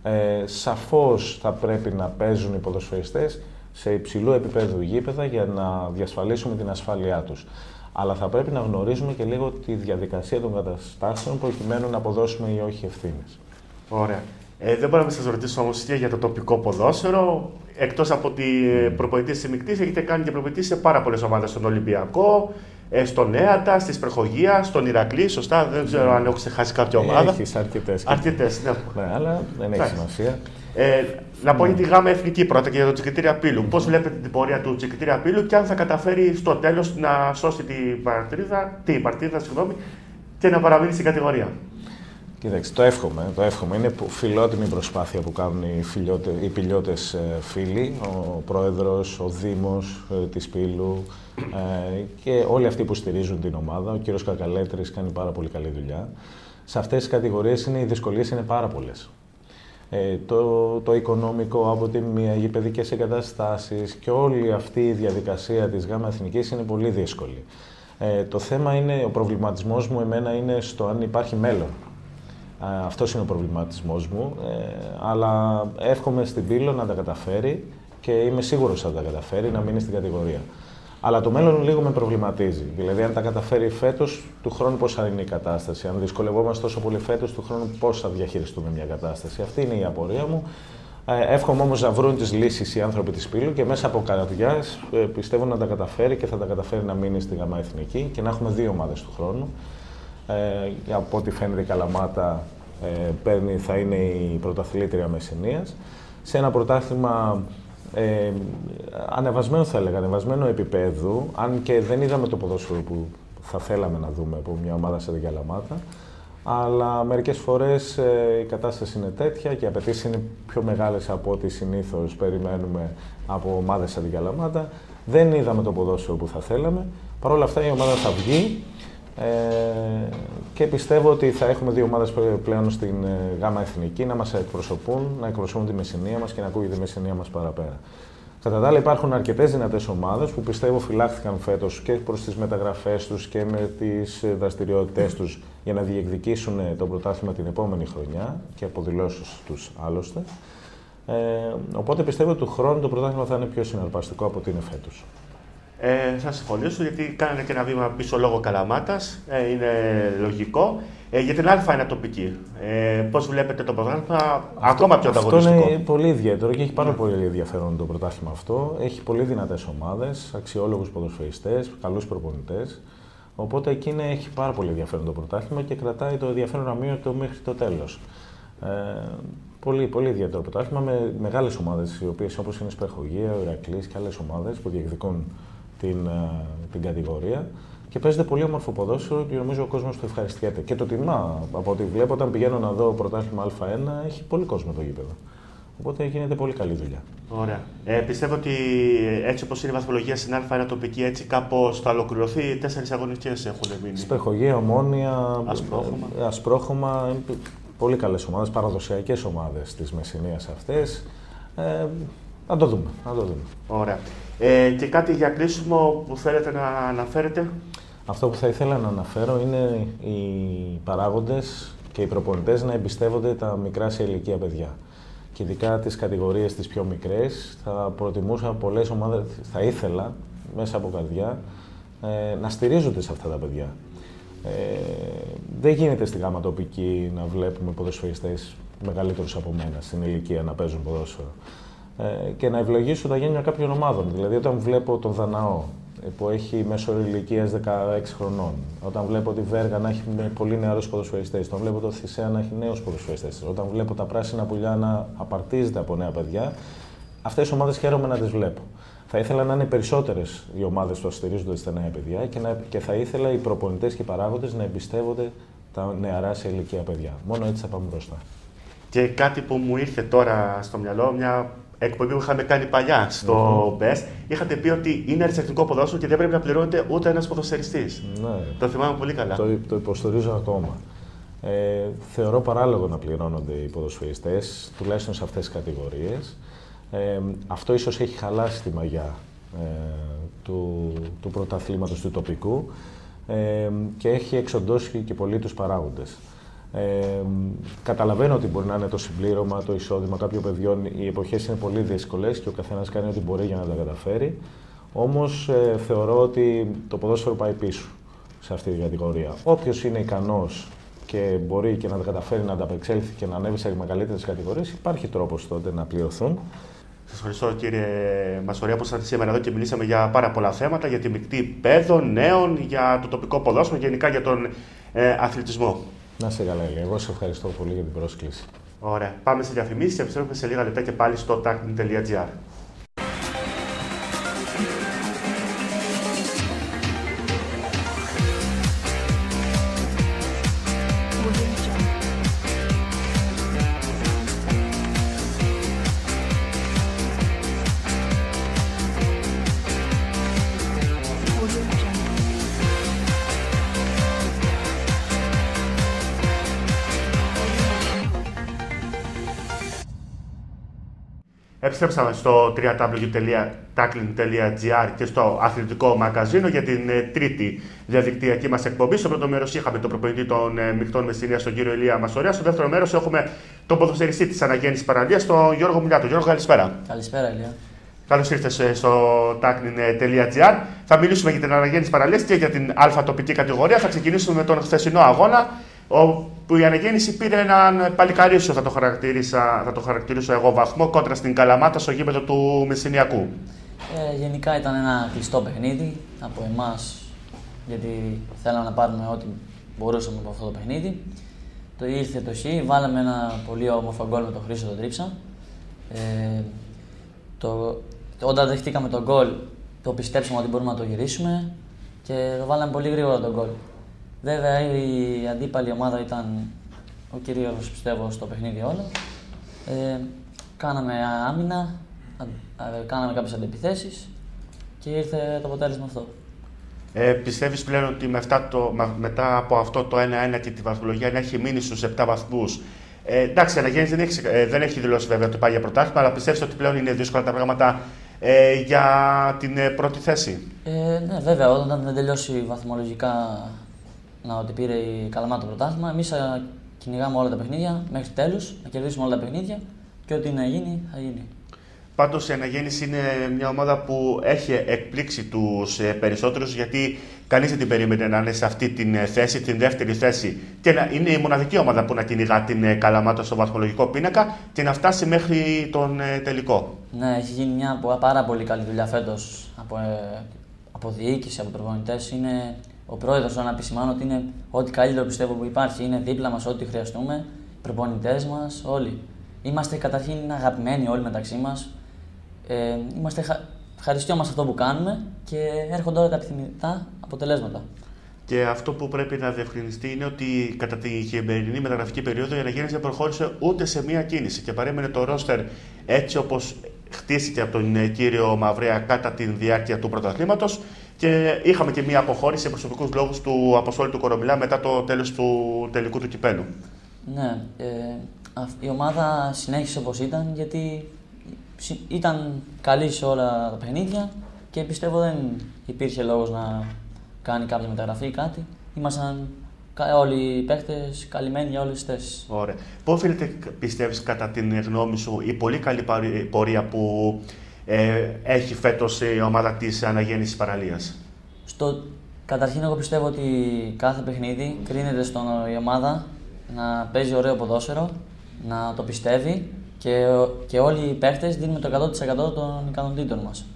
Σαφώς θα πρέπει να παίζουν οι ποδοσφαιριστές σε υψηλού επίπεδου γήπεδα για να διασφαλίσουμε την ασφάλειά τους. Αλλά θα πρέπει να γνωρίζουμε και λίγο τη διαδικασία των καταστάσεων προκειμένου να αποδώσουμε ή όχι ευθύνες. Ωραία. Δεν μπορώ να σας ρωτήσω όμως και για το τοπικό ποδόσφαιρο. Εκτός από ότι προπονητής της Μικτής, έχετε κάνει και προπονητής σε πάρα πολλές ομάδες, στον Ολυμπιακό, στον Έατα, στη Σπερχογία, στον Ηρακλή. Σωστά, δεν ξέρω αν έχω ξεχάσει κάποια ομάδα. Έχεις αρκετές. Αρκετές, ναι. Ναι, αλλά δεν έχει σημασία. Να πω για τη ΓΑΜΑ Εθνική πρώτα και για το Τσικριτήρια Πύλου. Πώς βλέπετε την πορεία του Τσικριτήρια Πύλου και αν θα καταφέρει στο τέλος να σώσει την παρτίδα και να παραμείνει στην κατηγορία. Κοίταξε, το εύχομαι. Είναι φιλότιμη προσπάθεια που κάνουν οι πηλιώτες φίλοι, ο πρόεδρος, ο Δήμος της Πύλου και όλοι αυτοί που στηρίζουν την ομάδα. Ο κύριος Κακαλέτρης κάνει πάρα πολύ καλή δουλειά. Σε αυτές τις κατηγορίες οι δυσκολίες είναι πάρα πολλές. Το οικονομικό από τη μία, οι παιδικές εγκαταστάσεις και όλη αυτή η διαδικασία της ΓΑΜΑ Εθνικής είναι πολύ δύσκολη. Το θέμα είναι, ο προβληματισμός μου εμένα είναι στο αν υπάρχει μέλλον. Αυτός είναι ο προβληματισμός μου, αλλά εύχομαι στην Πύλο να τα καταφέρει και είμαι σίγουρος θα τα καταφέρει, να μείνει στην κατηγορία. Αλλά το μέλλον λίγο με προβληματίζει. Δηλαδή, αν τα καταφέρει φέτος, του χρόνου πώς θα είναι η κατάσταση. Αν δυσκολευόμαστε τόσο πολύ φέτος, του χρόνου πώς θα διαχειριστούμε μια κατάσταση. Αυτή είναι η απορία μου. Εύχομαι όμως να βρουν τις λύσεις οι άνθρωποι της Πύλου και μέσα από καρδιάς πιστεύω να τα καταφέρει και θα τα καταφέρει να μείνει στη ΓΑΜΑ Εθνική και να έχουμε δύο ομάδες του χρόνου. Από ό,τι φαίνεται η Καλαμάτα θα είναι η πρωταθλήτρια Μεσσηνίας. Σε ένα πρωτάθλημα ανεβασμένο θα έλεγα, ανεβασμένο επίπεδου, αν και δεν είδαμε το ποδόσφαιρο που θα θέλαμε να δούμε από μια ομάδα σαν την Καλαμάτα, αλλά μερικές φορές η κατάσταση είναι τέτοια και οι απαιτήσεις είναι πιο μεγάλες από ό,τι συνήθως περιμένουμε από ομάδες σαν την Καλαμάτα. Δεν είδαμε το ποδόσφαιρο που θα θέλαμε. Παρ' όλα αυτά η ομάδα θα βγει και πιστεύω ότι θα έχουμε δύο ομάδες πλέον στην ΓΑΜΑ Εθνική να μας εκπροσωπούν, να εκπροσωπούν τη Μεσσηνία μας και να ακούγεται η Μεσσηνία μας παραπέρα. Κατά τα άλλα, υπάρχουν αρκετές δυνατές ομάδες που πιστεύω φυλάχθηκαν φέτος και προς τις μεταγραφές τους και με τις δραστηριότητές τους για να διεκδικήσουν το πρωτάθλημα την επόμενη χρονιά και από δηλώσεις τους άλλωστε. Οπότε πιστεύω ότι του χρόνου το πρωτάθλημα θα είναι πιο συναρπαστικό από ό,τι είναι φέτος. Θα συμφωνήσω, γιατί κάνανε και ένα βήμα πίσω λόγω Καλαμάτας. Είναι λογικό. Για την Α είναι τοπική. Πώς βλέπετε το πρωτάθλημα, ακόμα πιο ανταγωνιστικό? Αυτό είναι πολύ ιδιαίτερο και έχει πάρα πολύ ενδιαφέρον το πρωτάθλημα αυτό. Έχει πολύ δυνατές ομάδες, αξιόλογους ποδοσφαιριστές, καλούς προπονητές. Οπότε εκεί έχει πάρα πολύ ενδιαφέρον το πρωτάθλημα και κρατάει το ενδιαφέρον αμύωτο μέχρι το τέλος. Πολύ, πολύ ιδιαίτερο πρωτάθλημα με μεγάλες ομάδες, οι οποίες όπως είναι η Σπερχογία, ο Ηρακλής και άλλες ομάδες που διεκδικούν την κατηγορία. Και παίζεται πολύ όμορφο ποδόσφαιρο και νομίζω ο κόσμος το ευχαριστιέται. Και το τιμά, από ό,τι βλέπω, όταν πηγαίνω να δω πρωτάθλημα Α1, έχει πολύ κόσμο το γήπεδο. Οπότε γίνεται πολύ καλή δουλειά. Ωραία. Πιστεύω ότι έτσι όπως είναι η βαθμολογία στην Α1 τοπική, έτσι κάπως θα ολοκληρωθεί. 4 αγωνιστικές έχουν μείνει. Σπερχογία, Ομόνια, Ασπρόχωμα. Πολύ καλές ομάδες, παραδοσιακές ομάδες της Μεσσηνίας αυτές. Να το δούμε. Ωραία. Και κάτι για κλείσιμο που θέλετε να αναφέρετε? Αυτό που θα ήθελα να αναφέρω είναι οι παράγοντες και οι προπονητές να εμπιστεύονται τα μικρά σε ηλικία παιδιά. Και ειδικά τις κατηγορίες τις πιο μικρές, θα προτιμούσα πολλές ομάδες, θα ήθελα μέσα από καρδιά να στηρίζονται σε αυτά τα παιδιά. Δεν γίνεται στη γάμα τοπική να βλέπουμε ποδοσφαιριστές μεγαλύτερους από μένα στην ηλικία να παίζουν ποδόσφαιρο. Και να ευλογήσω τα γένεια κάποιων ομάδων. Δηλαδή, όταν βλέπω τον Δαναό που έχει μέσο όρο ηλικίας 16 χρονών, όταν βλέπω τη Βέργα να έχει πολύ νεαρούς ποδοσφαιριστές, όταν βλέπω το Θησέα να έχει νέους ποδοσφαιριστές, όταν βλέπω τα Πράσινα Πουλιά να απαρτίζεται από νέα παιδιά, αυτές τις ομάδες χαίρομαι να τις βλέπω. Θα ήθελα να είναι περισσότερες οι ομάδες που στηρίζονται στα νέα παιδιά και θα ήθελα οι προπονητές και οι παράγοντες να εμπιστεύονται τα νεαρά σε ηλικία παιδιά. Μόνο έτσι θα πάμε μπροστά. Και κάτι που μου ήρθε τώρα στο μυαλό, μια εκπομπή που είχαμε κάνει παλιά στο BEST, είχατε πει ότι είναι αριστεχνικό ποδόσφαιρο και δεν πρέπει να πληρώνεται ούτε ένας ποδοσφαιριστής. Ναι. Το θυμάμαι πολύ καλά. Το υποστηρίζω ακόμα. Θεωρώ παράλογο να πληρώνονται οι ποδοσφαιριστές, τουλάχιστον σε αυτές τις κατηγορίες. Αυτό ίσως έχει χαλάσει τη μαγιά του πρωταθλήματος του τοπικού και έχει εξοντώσει και πολύ τους παράγοντες. Καταλαβαίνω ότι μπορεί να είναι το συμπλήρωμα, το εισόδημα κάποιων παιδιών. Οι εποχές είναι πολύ δύσκολες και ο καθένας κάνει ό,τι μπορεί για να τα καταφέρει. Όμως θεωρώ ότι το ποδόσφαιρο πάει πίσω σε αυτή την κατηγορία. Όποιος είναι ικανός και μπορεί και να τα καταφέρει να ανταπεξέλθει και να ανέβει σε μεγαλύτερες κατηγορίες, υπάρχει τρόπος τότε να πληρωθούν. Σας ευχαριστώ, κύριε Μασορία, που ήσασταν σήμερα εδώ και μιλήσαμε για πάρα πολλά θέματα, για τη μεικτή παιδών, νέων, για το τοπικό ποδόσφαιρο και γενικά για τον αθλητισμό. Να είσαι καλά, Ηλία. Εγώ σε ευχαριστώ πολύ για την πρόσκληση. Ωραία. Πάμε σε διαφημίσεις και επιστρέφουμε σε λίγα λεπτά και πάλι στο tacnin.gr. Επιστρέψαμε στο www.taclin.gr και στο αθλητικό μαγαζίνο για την τρίτη διαδικτυακή μας εκπομπή. Στο πρώτο μέρος είχαμε τον προπονητή των Μιχτών Μεσσηνίας, τον κύριο Ηλία Μασορία. Στο δεύτερο μέρος έχουμε τον ποδοσφαιριστή της αναγέννησης παραλίας, τον Γιώργο Μουλιάτο. Γιώργο, καλησπέρα. Καλησπέρα, Ηλία. Καλώς ήρθες στο taclin.gr. Θα μιλήσουμε για την αναγέννηση παραλίας και για την αλφα-τοπική κατηγορία. Θα ξεκινήσουμε με τον χθεσινό αγώνα, όπου η αναγέννηση πήρε έναν παλικαρίσιο, θα το χαρακτηρίσω εγώ, βαθμό κόντρα στην Καλαμάτα στο γήπεδο του Μεσσηνιακού. Γενικά ήταν ένα κλειστό παιχνίδι από εμάς, γιατί θέλαμε να πάρουμε ό,τι μπορούσαμε από αυτό το παιχνίδι. Το ήρθε το χ, βάλαμε ένα πολύ όμορφο γκολ με τον Χρήστο τον Τρίψα. Όταν δεχτήκαμε τον γκολ, το πιστέψαμε ότι μπορούμε να το γυρίσουμε και το βάλαμε πολύ γρήγορα τον γκολ. Βέβαια η αντίπαλη ομάδα ήταν ο κυρίως, πιστεύω, στο παιχνίδι όλο. Κάναμε άμυνα, κάναμε κάποιες αντεπιθέσεις και ήρθε το αποτέλεσμα αυτό. Πιστεύεις πλέον ότι μετά από αυτό το 1-1 και τη βαθμολογία να έχει μείνει στους 7 βαθμούς? Εντάξει, η αναγέννηση δεν έχει δηλώσει βέβαια ότι πάει για πρωτάθλημα, αλλά πιστεύεις ότι πλέον είναι δύσκολα τα πράγματα για την πρώτη θέση? Ναι, βέβαια, όταν δεν τελειώσει βαθμολογικά ότι πήρε η Καλαμάτα το πρωτάθλημα, εμείς θα κυνηγάμε όλα τα παιχνίδια μέχρι τέλους, να κερδίσουμε όλα τα παιχνίδια και ό,τι να γίνει, θα γίνει. Πάντως η Αναγέννηση είναι μια ομάδα που έχει εκπλήξει τους περισσότερους, γιατί κανείς δεν την περίμενε να είναι σε αυτή την θέση, την δεύτερη θέση, και είναι η μοναδική ομάδα που να κυνηγά την Καλαμάτα στο βαθμολογικό πίνακα και να φτάσει μέχρι τον τελικό. Ναι, έχει γίνει μια πάρα πολύ καλή δουλειά φέτος από διοίκηση, από προπονητές. Είναι ο πρόεδρος, να επισημάνω ότι είναι ό,τι καλύτερο πιστεύω που υπάρχει. Είναι δίπλα μας ό,τι χρειαστούμε, οι προπονητές μας, όλοι. Είμαστε καταρχήν αγαπημένοι όλοι μεταξύ μας. Ευχαριστιόμαστε αυτό που κάνουμε και έρχονται όλα τα επιθυμητά αποτελέσματα. Και αυτό που πρέπει να διευκρινιστεί είναι ότι κατά τη χειμερινή μεταγραφική περίοδο η Αναγέννηση δεν προχώρησε ούτε σε μία κίνηση και παρέμεινε το ρόστερ έτσι όπως χτίστηκε από τον κύριο Μαυρέα κατά τη διάρκεια του πρωταθλήματος, και είχαμε και μία αποχώρηση σε προσωπικούς λόγους του Αποστόλη του Κορομιλά μετά το τέλος του τελικού του κυπέλου. Ναι, η ομάδα συνέχισε όπως ήταν, γιατί ήταν καλή σε όλα τα παιχνίδια και πιστεύω δεν υπήρχε λόγος να κάνει κάποια μεταγραφή ή κάτι. Ήμασταν όλοι οι παίκτες καλυμμένοι για όλες τις θέσεις. Ωραία. Πώς οφείλεται, πιστεύεις, κατά την γνώμη σου, η πολύ καλή πορεία που έχει φέτος η ομάδα της Αναγέννησης Παραλίας? Καταρχήν, εγώ πιστεύω ότι κάθε παιχνίδι κρίνεται η ομάδα να παίζει ωραίο ποδόσφαιρο, να το πιστεύει και όλοι οι παίχτες δίνουμε το 100% των ικανοτήτων μας.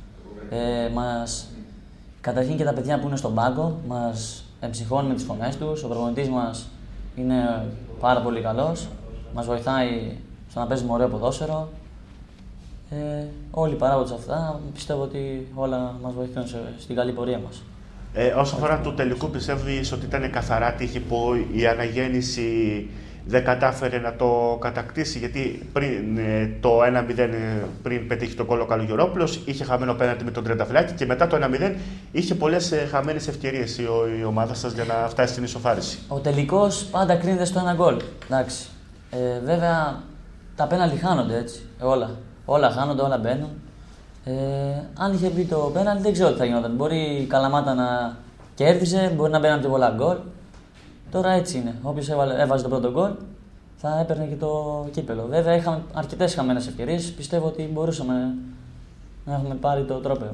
Καταρχήν και τα παιδιά που είναι στον πάγκο μας εμψυχώνουν με τις φωνές τους, ο προπονητής μας είναι πάρα πολύ καλός, μας βοηθάει στο να παίζουμε ωραίο ποδόσφαιρο. Όλοι οι παράγοντες αυτά πιστεύω ότι όλα μας βοηθούν στην καλή πορεία μας. Όσον αφορά του τελικού, πιστεύεις ότι ήταν καθαρά τύχη που η Αναγέννηση δεν κατάφερε να το κατακτήσει? Γιατί πριν το 1-0, πριν πετύχει τον γκολ ο Καλογερόπουλος, είχε χαμένο πέναλτι με τον Τρενταφυλάκη και μετά το 1-0 είχε πολλές χαμένες ευκαιρίες η ομάδα σας για να φτάσει στην ισοφάριση. Ο τελικός πάντα κρίνεται στο ένα γκολ. Εντάξει. Βέβαια τα πέναλτι χάνονται έτσι. Όλα χάνονται, όλα μπαίνουν. Αν είχε μπει το πέναλτι, δεν ξέρω τι θα γινόταν. Μπορεί η Καλαμάτα να κέρδιζε, μπορεί να μπαίνουν πιο πολλά γκολ. Τώρα έτσι είναι. Όποιος έβαζε το πρώτο γκολ θα έπαιρνε και το κύπελο. Βέβαια είχαμε αρκετές χαμένες ευκαιρίες. Πιστεύω ότι μπορούσαμε να έχουμε πάρει το τρόπαιο.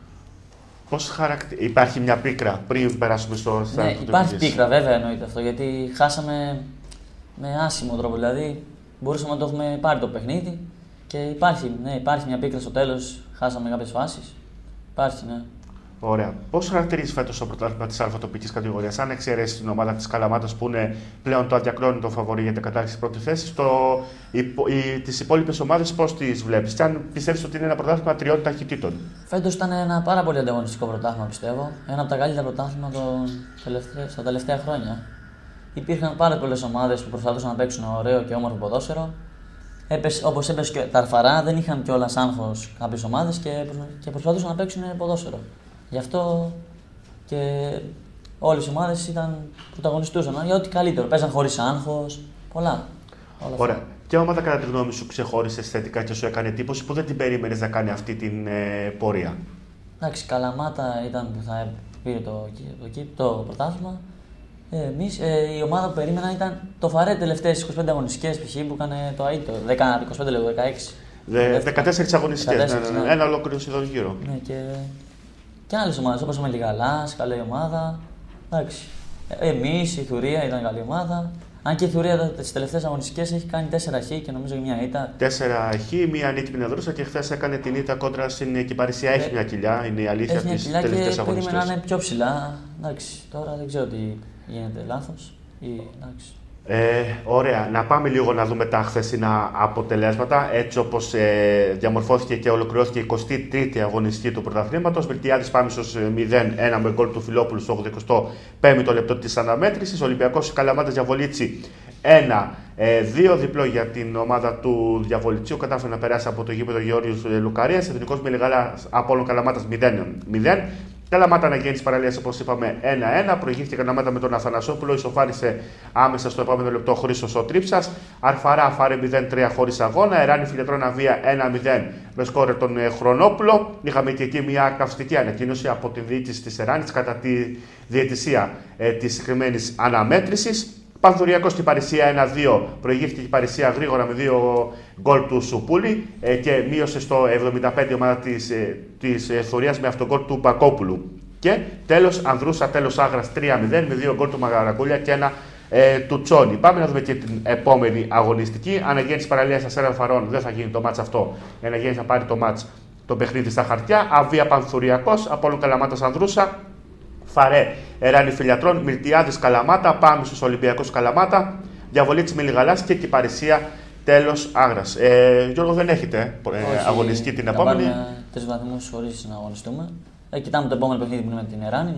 Υπάρχει μια πίκρα πριν περάσουμε στο στάδιο? Ναι, υπάρχει πίκρα, βέβαια εννοείται αυτό. Γιατί χάσαμε με άσημο τρόπο. Δηλαδή μπορούσαμε να το έχουμε πάρει το παιχνίδι και υπάρχει μια πίκρα στο τέλος. Χάσαμε κάποιες φάσεις. Υπάρχει, ναι. Ωραία. Πώς χαρακτηρίζεις φέτος το πρωτάθλημα της αλφατοπικής κατηγορίας, αν εξαιρέσεις την ομάδα της Καλαμάτας που είναι πλέον το αδιακρόνητο φαβορί για την κατάκτηση πρώτη θέση, τις υπόλοιπες ομάδες πώς τις βλέπεις, και αν πιστεύεις ότι είναι ένα πρωτάθλημα τριών ταχυτήτων? Φέτος ήταν ένα πάρα πολύ ανταγωνιστικό πρωτάθλημα, πιστεύω. Ένα από τα καλύτερα πρωτάθληματα στα τελευταία χρόνια. Υπήρχαν πάρα πολλές ομάδες που προσπαθούσαν να παίξουν ωραίο και όμορφο ποδόσφαιρο. Όπως έπαιζε και τα Αρφαρά, δεν είχαν κιόλας άγχος κάποιες ομάδες και προσπαθούσαν να παίξουν ποδόσφαιρο. Γι' αυτό και όλες οι ομάδες πρωταγωνιστούσαν για ό,τι καλύτερο. Παίζαν χωρίς άγχος, πολλά. Ωραία. Ποια ομάδα κατά τη γνώμη σου ξεχώρισε θετικά και σου έκανε εντύπωση που δεν την περίμενες να κάνει αυτή την πορεία? Εντάξει, Καλαμάτα ήταν που θα πήρε το πρωτάθλημα. Η ομάδα που περίμενα ήταν το Φαρέ τελευταίες 25 αγωνιστικές π.χ. που έκανε το ΑΕΤ, 25 λέγω, 16. 14 αγωνιστικές, ένα ολόκληρο σχεδόν γύρο. Ναι, και άλλες ομάδες όπως ο Μελιγαλάς, καλή ομάδα. Εντάξει. Εμείς, η Θουρία ήταν καλή ομάδα. Αν και η Θουρία τις τελευταίες αγωνιστικές έχει κάνει 4 χ και νομίζω μια ήττα. 4 χ, μια νίκη με Δρούσα και χθες έκανε την ήττα κόντρα στην Κυπαρισιά. Έχει μια κοιλιά, είναι η αλήθεια από τις τελευταίες αγωνιστικές. Και περίμενα να είναι πιο ψηλά. Εντάξει, τώρα δεν ξέρω τι γίνεται λάθος. Ωραία. Να πάμε λίγο να δούμε τα χθεσινά αποτελέσματα. Έτσι όπως διαμορφώθηκε και ολοκληρώθηκε η 23η αγωνιστική του πρωταθλήματος. Μιλτιάδης Πάμισος 0-1 με γκολ του Φιλόπουλου στο 85ο λεπτό της αναμέτρησης. Ολυμπιακός Καλαμάτας Διαβολίτσι 1-2. Διπλό για την ομάδα του Διαβολιτσίου. Κατάφερε να περάσει από το γήπεδο Γεώργιος Λουκαρίας. Εθνικός Μελιγαλάς Απόλλων Καλαμάτας 0-0. Καλαμάτα Αναγέννησης Παραλίας, όπως είπαμε, 1-1. Προηγήθηκε Καλαμάτα με τον Αθανασόπουλο. Ισοφάρισε άμεσα στο επόμενο λεπτό Χρήστος ο Τρίψας. Αρφαρά Φάρε 0-3 χωρίς αγώνα. Εράνη Φιλετρόνα Βία 1-0 με σκόρε τον Χρονόπουλο. Είχαμε και εκεί μια καυστική ανακοίνωση από την διοίκηση της Εράνης κατά τη διαιτησία της συγκεκριμένης αναμέτρησης. Πανθουριακός στην Παρισία 1-2. Προηγήθηκε η Παρισία γρήγορα με 2 γκολ του Σουπούλη και μείωσε στο 75 η ομάδα της Θωρίας με αυτόν γκολ του Πακόπουλου. Και τέλος Ανδρούσα, τέλος Άγρας 3-0 με 2 γκολ του Μαγαρακούλια και 1 του Τσόνι. Πάμε να δούμε και την επόμενη αγωνιστική. Αναγέννηση παραλίας Αστέρας Φαρών, δεν θα γίνει το μάτς αυτό. Η Αναγέννηση θα πάρει το μάτς, το παιχνίδι στα χαρτιά. Αβία Πανθουριακός, Απόλλων Καλαμάτας Ανδρούσα. Φαρέ, Εράνη Φιλιατρών, Μιλτιάδης Καλαμάτα, πάμε στους Ολυμπιακούς Καλαμάτα, Διαβολίτσι Μελιγαλάς και Κυπαρισία τέλος Άγρας. Γιώργο, δεν έχετε αγωνιστική την επόμενη. Πάρουμε 3 βαθμούς χωρίς να αγωνιστούμε. Κοιτάμε το επόμενο παιχνίδι που είναι με την Εράνη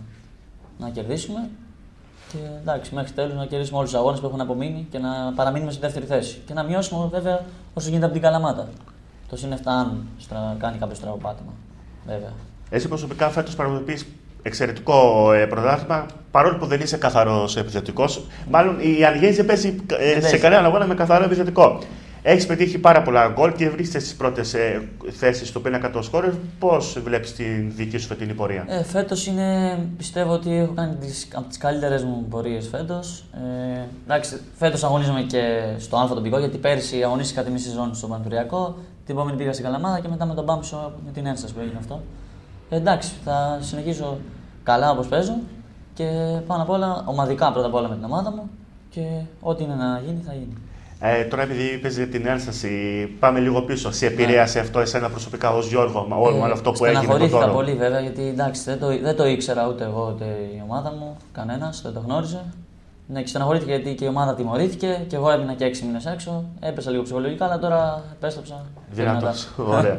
να κερδίσουμε. Και εντάξει, μέχρι τέλους να κερδίσουμε όλους τους αγώνες που έχουν απομείνει και να παραμείνουμε στη δεύτερη θέση. Και να μειώσουμε βέβαια όσο γίνεται από την Καλαμάτα. Το συν 7 αν κάνει κάποιο στραβοπάτημα. Βέβαια. Εσύ προσωπικά φέτος πραγματοποιείς εξαιρετικό πρωτάθλημα, παρόλο που δεν είσαι καθαρός επιθετικός. Μάλλον η Αναγέννηση δεν παίζει σε κανέναν αγώνα με καθαρό επιθετικό. Έχεις πετύχει πάρα πολλά γκολ και βρίσκεσαι στις πρώτες θέσεις του πίνακα των σκόρερ. Πώς βλέπεις την δική σου φετινή πορεία? Φέτος πιστεύω ότι έχω κάνει από τις καλύτερες μου πορείες φέτος. Εντάξει, φέτος αγωνίζομαι και στο Α τοπικό, γιατί πέρυσι αγωνίστηκα τη μισή σεζόν στο Πανθουριακό. Την επόμενη πήγα στην Καλαμάδα και μετά με τον Πάμπισο με την ένσταση που έγινε αυτό. Εντάξει, θα συνεχίσω καλά όπως παίζω και πάνω απ' όλα ομαδικά πρώτα απ' όλα με την ομάδα μου και ό,τι είναι να γίνει θα γίνει. Τώρα, επειδή είπες για την ένσταση, πάμε λίγο πίσω. Σε επηρέασε αυτό εσένα προσωπικά ως Γιώργο, όλο αυτό που έγινε? Στεναχωρήθηκα πολύ βέβαια, γιατί εντάξει, δεν το ήξερα ούτε εγώ ούτε η ομάδα μου, κανένας δεν το γνώριζε. Ναι, και στεναχωρήθηκα γιατί και η ομάδα τιμωρήθηκε και εγώ έμεινα και 6 μήνες έξω. Έπεσα λίγο ψυχολογικά, αλλά τώρα επέστρεψα. Δυνατός. Ωραία.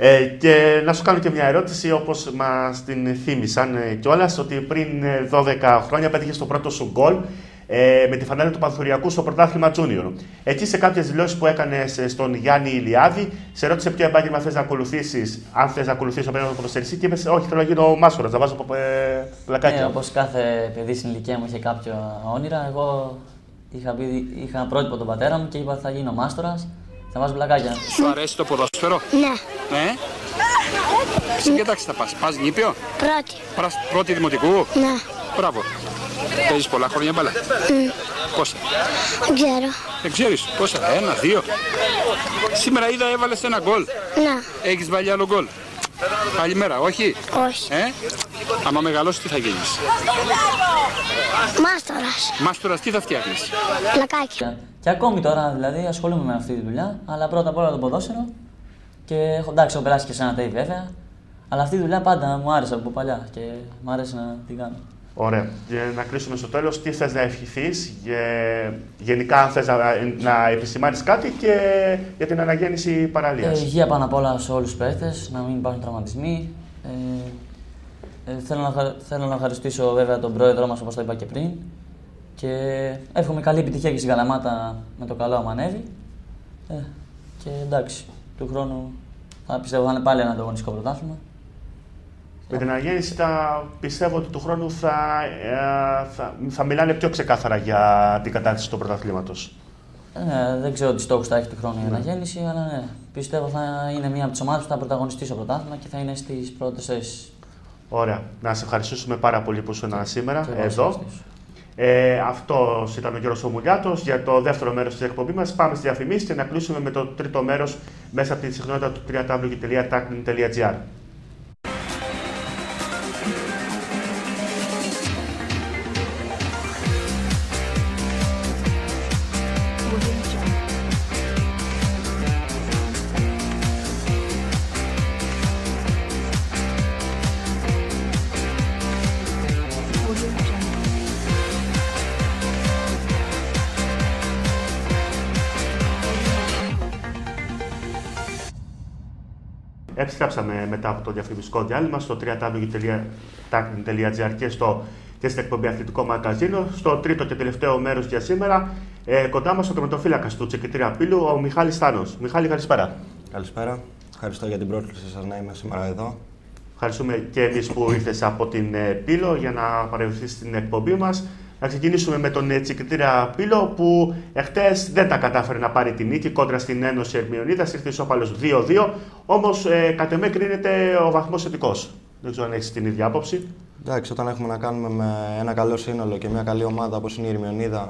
Και να σου κάνω και μια ερώτηση, όπως μας την θύμισαν κιόλας, ότι πριν 12 χρόνια πέτυχες το πρώτο σου γκολ με τη φανέλα του Πανθουριακού στο πρωτάθλημα Junior. Εκεί σε κάποιες δηλώσεις που έκανες στον Γιάννη Ηλιάδη, σε ρώτησε ποιο επάγγελμα θες να ακολουθήσεις, αν θες να ακολουθήσεις απέναντι από ποδοσφαιριστή, και είπες όχι, θέλω να γίνω μάστορας, να βάζω πλακάκια. Όπως κάθε παιδί στην ηλικία μου είχε κάποια όνειρα, εγώ είχα πρότυπο τον πατέρα μου και είπα θα γίνω μάστορας, θα βάζω πλακάκια. Σου αρέσει το ποδόσφαιρο? Ναι. Σε ποια τάξη θα πας? Πας νήπιο? Πρώτη δημοτικού? Ναι. Μπράβο. Παίζεις πολλά χρόνια μπάλα? Πόσα? Δεν ξέρω. Δεν ξέρεις? Πόσα? 1, 2. Σήμερα είδα έβαλες ένα γκολ. Ναι. Έχεις βάλει άλλο γκολ? Καλημέρα, όχι? Όχι. Άμα μεγαλώσεις τι θα γίνεις? Μάστορας. Μάστορας τι θα φτιάχνεις? Πλακάκια. Και ακόμη τώρα δηλαδή ασχολούμαι με αυτή τη δουλειά, αλλά πρώτα απ' όλα το ποδόσφαιρο και έχω περάσει και σε ένα τέι βέβαια, αλλά αυτή τη δουλειά πάντα μου άρεσε από παλιά και μου άρεσε να την κάνω. Ωραία. Για να κλείσουμε στο τέλος, τι θες να ευχηθείς, γενικά αν θες να επισημάνεις κάτι και για την αναγέννηση παραλίας? Υγεία πάνω απ' όλα σε όλους τους παίχτες, να μην υπάρχουν τραυματισμοί. Θέλω να ευχαριστήσω βέβαια τον πρόεδρό μας, όπως το είπα και πριν, και εύχομαι καλή επιτυχία και στην Καλαμάτα με το καλό άμα ανέβει. Και εντάξει, του χρόνου πιστεύω θα είναι πάλι ένα ανταγωνιστικό πρωτάθλημα. Με την αναγέννηση πιστεύω ότι του χρόνου θα μιλάνε πιο ξεκάθαρα για την κατάρτιση του πρωταθλήματος. Δεν ξέρω τι στόχους θα έχει του χρόνου η αναγέννηση, αλλά ναι, πιστεύω θα είναι μία από τις ομάδες που θα πρωταγωνιστεί στο πρωτάθλημα και θα είναι στις πρώτες θέσεις. Ωραία. Να σε ευχαριστήσουμε πάρα πολύ που ήσουν σήμερα εδώ. Αυτός ήταν ο Γιώργος Ομουλιάτος για το δεύτερο μέρος της εκπομπής μας. Πάμε στη διαφημίση και να κλείσουμε με το τρίτο μέρος μέσα από τη συχνότητα του www.tacnin.gr. Επιστρέψαμε μετά από το διαφημιστικό διάλειμμα στο www.tacnin.gr και στην εκπομπή Αθλητικό Μαγκαζίνο. Στο τρίτο και τελευταίο μέρος για σήμερα, κοντά μας ο τερματοφύλακας του Τσεκιτήρια Πύλου, ο Μιχάλης Στάνος. Μιχάλη, καλησπέρα. Καλησπέρα. Ευχαριστώ για την πρόσκληση σας να είμαι σήμερα εδώ. Ευχαριστούμε και εμείς που ήρθες από την Πύλο για να παρευρεθείς στην εκπομπή μας. Να ξεκινήσουμε με τον Τσεκιτήρια Πύλο που εχθές δεν τα κατάφερε να πάρει την νίκη κόντρα στην Ένωση Ερμιονίδας. Ήρθε ισόπαλος 2-2. Όμως κατ' εμέ κρίνεται ο βαθμός θετικός. Δεν ξέρω αν έχεις την ίδια άποψη. Εντάξει, όταν έχουμε να κάνουμε με ένα καλό σύνολο και μια καλή ομάδα όπως είναι η Ερμιονίδα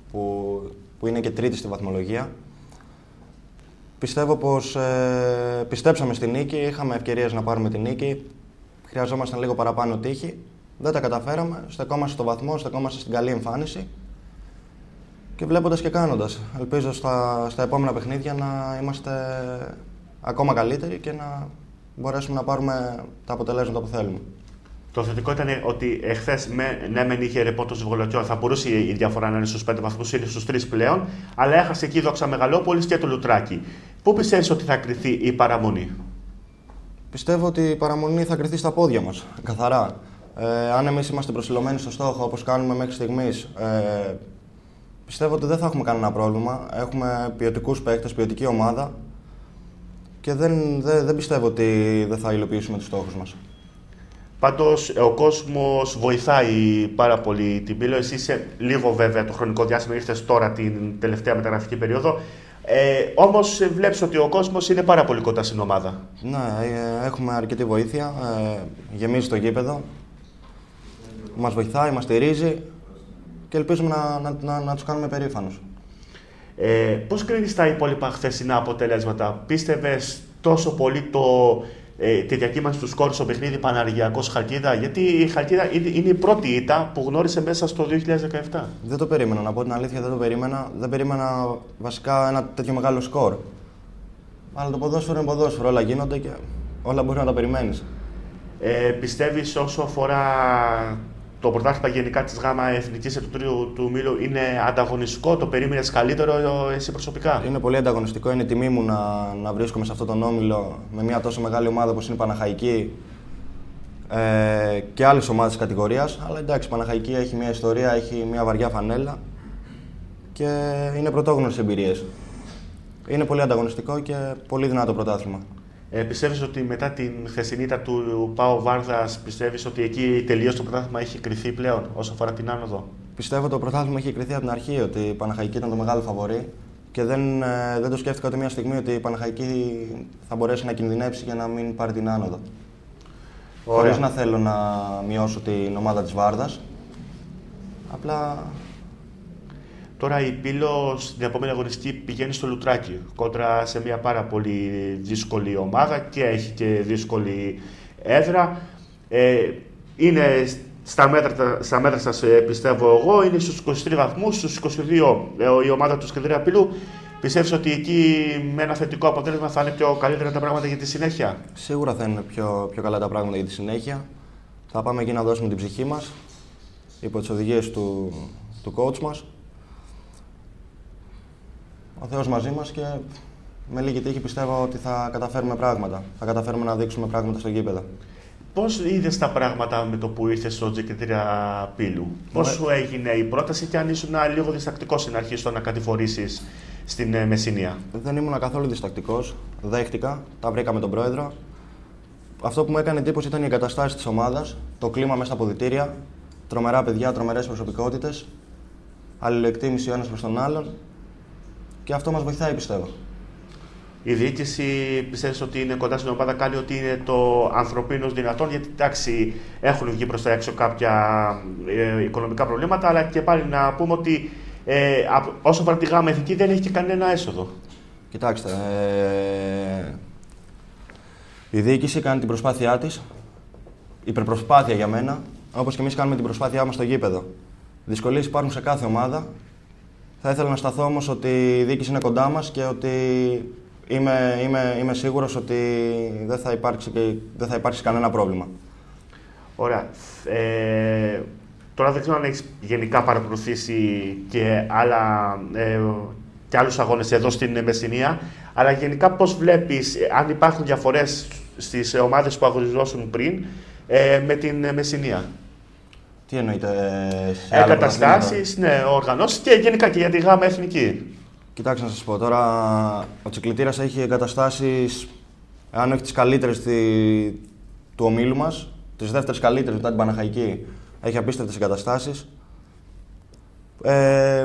που είναι και τρίτη στη βαθμολογία. Πιστεύω πως πιστέψαμε στη νίκη, είχαμε ευκαιρίες να πάρουμε τη νίκη. Χρειαζόμασταν λίγο παραπάνω τύχη. Δεν τα καταφέραμε. Στεκόμαστε στο βαθμό, στεκόμαστε στην καλή εμφάνιση. Και βλέποντας και κάνοντας. Ελπίζω στα επόμενα παιχνίδια να είμαστε ακόμα καλύτεροι και να μπορέσουμε να πάρουμε τα αποτελέσματα που θέλουμε. Το θετικό ήταν ότι εχθές, ναι, μεν είχε ρεπό το Ζυγολοκιό, θα μπορούσε η διαφορά να είναι στους 5 βαθμούς, είναι στους 3 πλέον, αλλά έχασε εκεί η Δόξα Μεγαλόπολης και το Λουτράκι. Πού πιστεύεις ότι θα κριθεί η παραμονή? Πιστεύω ότι η παραμονή θα κριθεί στα πόδια μας, καθαρά. Αν εμείς είμαστε προσιλωμένοι στο στόχο όπως κάνουμε μέχρι στιγμής, πιστεύω ότι δεν θα έχουμε κανένα πρόβλημα. Έχουμε ποιοτικούς παίκτες, ποιοτική ομάδα και δεν πιστεύω ότι δεν θα υλοποιήσουμε τους στόχους μας. Πάντως, ο κόσμος βοηθάει πάρα πολύ την Πύλο. Εσύ είσαι λίγο βέβαια το χρονικό διάστημα, ήρθες τώρα την τελευταία μεταγραφική περίοδο. Όμως βλέπεις ότι ο κόσμος είναι πάρα πολύ κοντά στην ομάδα. Ναι, έχουμε αρκετή βοήθεια. Γεμίζει το γήπεδο. Μας βοηθάει, μας στηρίζει και ελπίζουμε να τους κάνουμε περήφανους. Πώς κρίνεις τα υπόλοιπα χθεσινά αποτελέσματα? Πίστευες τόσο πολύ τη διακύμανση του σκόρ στο παιχνίδι Παναργιακός Χαλκίδα? Γιατί η Χαλκίδα είναι η πρώτη ήττα που γνώρισε μέσα στο 2017. Δεν το περίμενα, να πω την αλήθεια, δεν το περίμενα. Δεν περίμενα βασικά ένα τέτοιο μεγάλο σκορ. Αλλά το ποδόσφαιρο είναι ποδόσφαιρο, όλα γίνονται και όλα μπορεί να τα περιμένεις. Πιστεύεις όσο αφορά το πρωτάθλημα γενικά της ΓΑΜΑ Εθνικής του Μήλου είναι ανταγωνιστικό, το περίμενες καλύτερο εσύ προσωπικά? Είναι πολύ ανταγωνιστικό, είναι τιμή μου να βρίσκομαι σε αυτόν τον όμιλο με μια τόσο μεγάλη ομάδα όπως είναι η Παναχαϊκή και άλλες ομάδες της κατηγορίας. Αλλά εντάξει, η Παναχαϊκή έχει μια ιστορία, έχει μια βαριά φανέλα και είναι πρωτόγνωρες εμπειρίες. Είναι πολύ ανταγωνιστικό και πολύ δυνατό πρωτάθλημα. Πιστεύεις ότι μετά την χθεσινή ήττα του ΠΑΟ Βάρδας, πιστεύεις ότι εκεί τελείως το πρωτάθλημα έχει κρυθεί πλέον όσο αφορά την άνοδο? Πιστεύω ότι το πρωτάθλημα έχει κρυθεί από την αρχή, ότι η Παναχαϊκή ήταν το μεγάλο φαβορί και δεν το σκέφτηκα ούτε μια στιγμή ότι η Παναχαϊκή θα μπορέσει να κινδυνεύσει για να μην πάρει την άνοδο. Χωρίς να θέλω να μειώσω την ομάδα της Βάρδας. Απλά. Τώρα η Πύλος στην επόμενη αγωνιστική πηγαίνει στο Λουτράκι, κόντρα σε μια πάρα πολύ δύσκολη ομάδα και έχει και δύσκολη έδρα. Είναι στα μέτρα σας, πιστεύω εγώ, είναι στους 23 βαθμούς, στους 22 η ομάδα του Σκανδρέα Πύλου. Πιστεύεις ότι εκεί με ένα θετικό αποτέλεσμα θα είναι πιο καλύτερα τα πράγματα για τη συνέχεια? Σίγουρα θα είναι πιο καλά τα πράγματα για τη συνέχεια. Θα πάμε εκεί να δώσουμε την ψυχή μας, υπό τις οδηγίες του coach μας. Ο Θεός μαζί μας και με λίγη τύχη πιστεύω ότι θα καταφέρουμε πράγματα. Θα καταφέρουμε να δείξουμε πράγματα στο γήπεδο. Πώς είδες τα πράγματα με το που ήρθες στο Τζεκριτήρια Πύλου? Πώς σου έγινε η πρόταση και αν ήσουν λίγο διστακτικός στην αρχή στο να κατηφορήσεις στην Μεσσηνία? Δεν ήμουν καθόλου διστακτικός. Δέχτηκα, τα βρήκα με τον πρόεδρο. Αυτό που μου έκανε εντύπωση ήταν οι εγκαταστάσεις της ομάδας, το κλίμα μέσα στα αποδυτήρια, τρομερά παιδιά, τρομερές προσωπικότητες, αλληλοεκτίμηση ο ένας προς τον άλλον. Και αυτό μας βοηθάει, πιστεύω. Η διοίκηση πιστεύεις ότι είναι κοντά στην ομάδα, κάνει ότι είναι το ανθρωπίνος δυνατόν? Γιατί εντάξει, έχουν βγει προς τα έξω κάποια οικονομικά προβλήματα, αλλά και πάλι να πούμε ότι όσο αφορά τη ΓΑΜΑ Εθνική δεν έχει και κανένα έσοδο. Κοιτάξτε, η διοίκηση κάνει την προσπάθειά της, υπερπροσπάθεια για μένα, όπως και εμείς κάνουμε την προσπάθειά μας στο γήπεδο. Δυσκολίες υπάρχουν σε κάθε ομάδα. Θα ήθελα να σταθώ όμως ότι η διοίκηση είναι κοντά μας και ότι είμαι σίγουρος ότι δεν θα υπάρξει κανένα πρόβλημα. Ωραία. Τώρα δεν ξέρω αν έχεις γενικά παρακολουθήσει και άλλους αγώνες εδώ στην Μεσσηνία, αλλά γενικά πώς βλέπεις, αν υπάρχουν διαφορές στις ομάδες που αγωνιζόσουν πριν με την Μεσσηνία? Τι εννοείται? Εγκαταστάσεις, ναι, οργανώσεις και γενικά και για τη ΓΑΜΑ Εθνική. Κοιτάξτε να σας πω, τώρα ο Τσικλητήρας έχει εγκαταστάσεις, αν όχι τις καλύτερες του ομίλου μας, τις δεύτερες καλύτερες μετά την Παναχαϊκή. Έχει απίστευτες εγκαταστάσεις.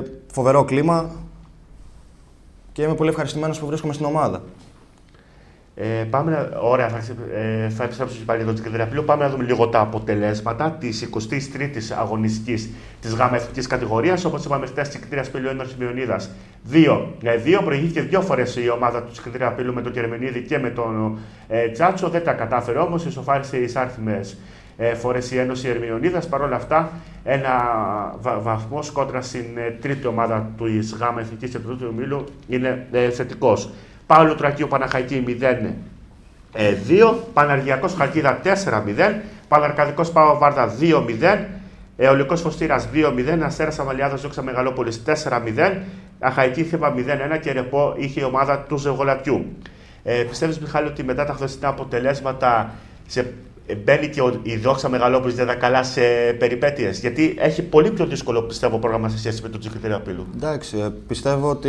Φοβερό κλίμα και είμαι πολύ ευχαριστημένος που βρίσκομαι στην ομάδα. Ωραία, θα επιστρέψω πάλι εδώ στην Κεντραπύλου. Πάμε να δούμε λίγο τα αποτελέσματα της 23ης αγωνιστικής της ΓΑΜΑ εθνικής κατηγορίας. Όπως είπαμε χθες, στην Κεντραπύλου Ένωση Μειονίδας 2-2. Προηγήθηκε 2 φορές η ομάδα του Κεντραπύλου με τον Κερμενίδη και με τον Τσάτσο. Δεν τα κατάφερε όμως, ισοφάρισε εισάρθμες φορές η Ένωση Ερμηνεωνίδας. Παρ' όλα αυτά, ένα βαθμό κόντρα στην τρίτη ομάδα του ΓΑΜΑ εθνικής και του τρίτου ομίλου είναι θετικός. Παύλου Τρακίου Παναχαϊκή 0-2, Παναργιακός Χαλκίδα 4-0, Παναρκαδικός Πάο Βάρδα 2-0, Αιωλικός Φωστήρας 2-0, Αστέρας Αμαλιάδος Δόξα Μεγαλόπολης 4-0, Αχαϊκή Θήβα 0-1 και ρεπό είχε η ομάδα του Ζεγολατιού. Πιστεύεις, Μιχάλη, ότι μετά τα χθεσινά αποτελέσματα μπαίνει και η Δόξα Μεγαλόπολης καλά σε περιπέτειες? Γιατί έχει πολύ πιο δύσκολο, πιστεύω, πρόγραμμα σε σχέση με τον Τσικλητήρα Πύλου. Εντάξει, πιστεύω ότι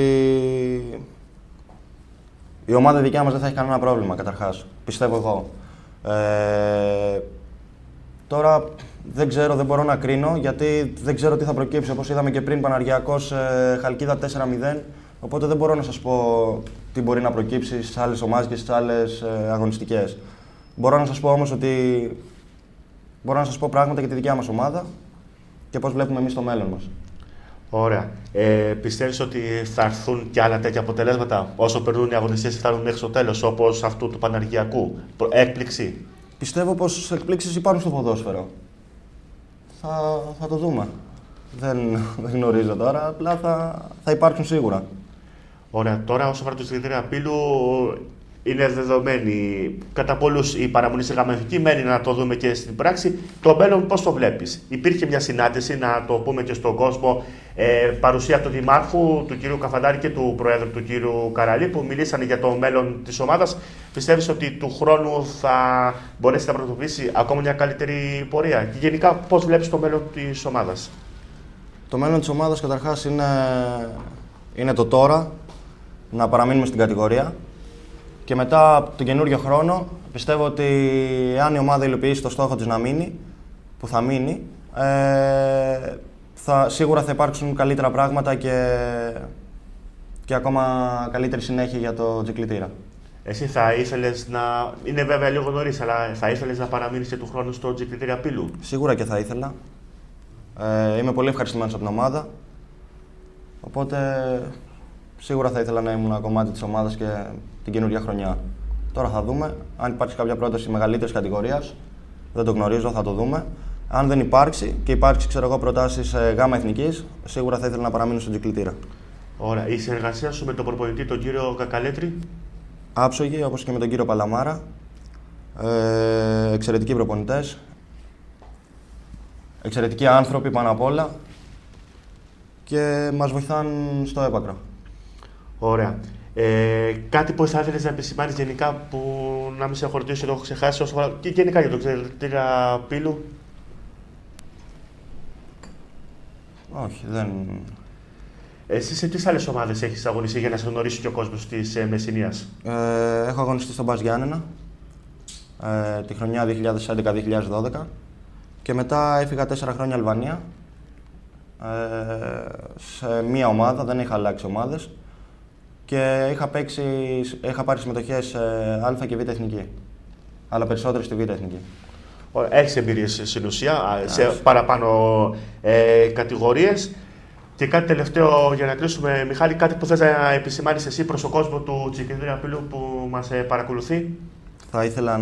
η ομάδα δικιά μας δεν θα έχει κανένα πρόβλημα, καταρχάς. Πιστεύω εγώ. Τώρα δεν ξέρω, δεν μπορώ να κρίνω, γιατί δεν ξέρω τι θα προκύψει. Όπως είδαμε και πριν, Παναργιακός Χαλκίδα 4-0. Οπότε δεν μπορώ να σας πω τι μπορεί να προκύψει στις άλλες ομάδες και στις άλλες αγωνιστικές. Μπορώ να σας πω όμως ότι μπορώ να σας πω πράγματα για τη δικιά μας ομάδα και πώς βλέπουμε εμείς το μέλλον μας. Ωραία. Πιστεύεις ότι θα έρθουν και άλλα τέτοια αποτελέσματα όσο περνούν οι αγωνιστές και φτάνουν μέχρι το τέλος, όπως αυτού του Παναργιακού? Έκπληξη? Πιστεύω πως εκπλήξεις υπάρχουν στο ποδόσφαιρο. Θα το δούμε. Δεν γνωρίζω τώρα, απλά θα υπάρξουν σίγουρα. Ωραία. Τώρα, όσο αφορά το Τσικλητήρα Πύλου, είναι δεδομένη κατά πολλούς η παραμονή στη ΓΑΜΑ εθνική. Μένει να το δούμε και στην πράξη. Το μέλλον πώς το βλέπεις? Υπήρχε μια συνάντηση, να το πούμε και στον κόσμο, παρουσία του Δημάρχου, του κ. Καφαντάρη και του Προέδρου του κ. Καραλή, που μιλήσανε για το μέλλον της ομάδας. Πιστεύεις ότι του χρόνου θα μπορέσει να πραγματοποιήσει ακόμα μια καλύτερη πορεία? Και γενικά, πώς βλέπεις το μέλλον της ομάδας? Το μέλλον της ομάδας καταρχάς είναι το τώρα, να παραμείνουμε στην κατηγορία. Και μετά τον καινούριο χρόνο, πιστεύω ότι αν η ομάδα υλοποιήσει το στόχο της να μείνει, που θα μείνει, σίγουρα θα υπάρξουν καλύτερα πράγματα και ακόμα καλύτερη συνέχεια για το Τσικλητήρα. Εσύ θα ήθελες να... Είναι βέβαια λίγο νωρίς, αλλά θα ήθελες να παραμείνεις και του χρόνου στο Τσικλητήρα Πύλου? Σίγουρα και θα ήθελα. Είμαι πολύ ευχαριστημένος από την ομάδα. Οπότε σίγουρα θα ήθελα να ήμουν ένα κομμάτι της ομάδας και την καινούργια χρονιά. Τώρα θα δούμε. Αν υπάρξει κάποια πρόταση μεγαλύτερης κατηγορίας, δεν το γνωρίζω, θα το δούμε. Αν δεν υπάρξει και υπάρξει, ξέρω εγώ, προτάσεις ΓΑΜΑ εθνικής, σίγουρα θα ήθελα να παραμείνω στον Τσικλητήρα. Ωραία. Η συνεργασία σου με τον προπονητή, τον κύριο Κακαλέτρη? Άψογη, όπως και με τον κύριο Παλαμάρα. Εξαιρετικοί προπονητές. Εξαιρετικοί άνθρωποι πάνω απ' όλα. Και μας βοηθάνε στο έπακρο. Ωραία. Κάτι που θα ήθελες να επισημάνεις γενικά που να μην σε έχω ρωτήσει, το έχω ξεχάσει, και γενικά για το Τσικλητήρα Πύλου? Όχι, δεν... Εσύ σε ποιες άλλες ομάδες έχεις αγωνιστεί για να σε γνωρίσει και ο κόσμος της Μεσσηνίας? Έχω αγωνιστεί στον Μπας Γιάννενα τη χρονιά 2011-2012 και μετά έφυγα 4 χρόνια Αλβανία σε μία ομάδα, δεν είχα αλλάξει ομάδες και είχα πάρει συμμετοχές σε Α και Β εθνική, αλλά περισσότερες στη Β εθνική. Έχεις εμπειρίες στην ουσία σε παραπάνω κατηγορίες. Και κάτι τελευταίο για να κλείσουμε, Μιχάλη, κάτι που θες να επισημάνεις εσύ προς τον κόσμο του Τσικλητήρα Πύλου που μας παρακολουθεί? Θα ήθελα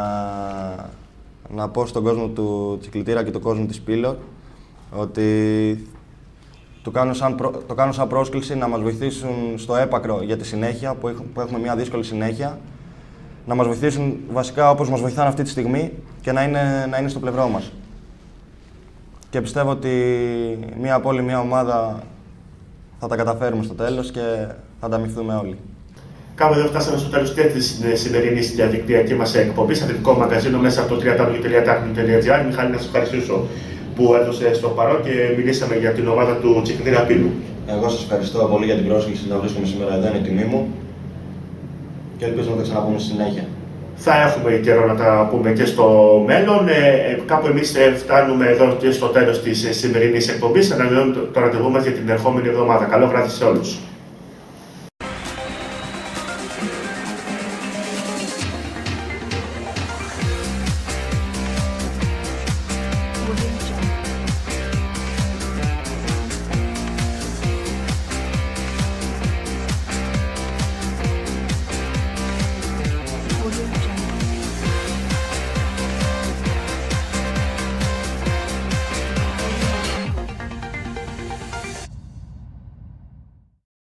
να πω στον κόσμο του Τσικλητήρα και τον κόσμο της Πύλου ότι το κάνω σαν πρόσκληση να μας βοηθήσουν στο έπακρο για τη συνέχεια, που έχουμε μια δύσκολη συνέχεια. Να μας βοηθήσουν βασικά όπως μας βοηθάνε αυτή τη στιγμή και να είναι στο πλευρό μας. Και πιστεύω ότι μία από όλη μία ομάδα θα τα καταφέρουμε στο τέλος και θα ανταμοιφθούμε όλοι. Κάπου εδώ φτάσαμε στο τέλος και της σημερινής διαδικτυακής μας εκπομπής, αθλητικό μαγαζίνο μέσα από το www.techno.gr. Μιχάλη, να σας ευχαριστήσω που έδωσε στο παρόν και μιλήσαμε για την ομάδα του Τσικλητήρα Πύλου. Εγώ σας ευχαριστώ πολύ για την πρόσκληση να βρίσκομαι σήμερα εδώ, είναι τιμή μου και ελπίζω να τα ξαναπούμε στη συνέχεια. Θα έχουμε καιρό να τα πούμε και στο μέλλον. Κάπου εμείς φτάνουμε εδώ και στο τέλος της σημερινής εκπομπής. Ανανεώνουμε το ραντεβού μας για την ερχόμενη εβδομάδα. Καλό βράδυ σε όλους.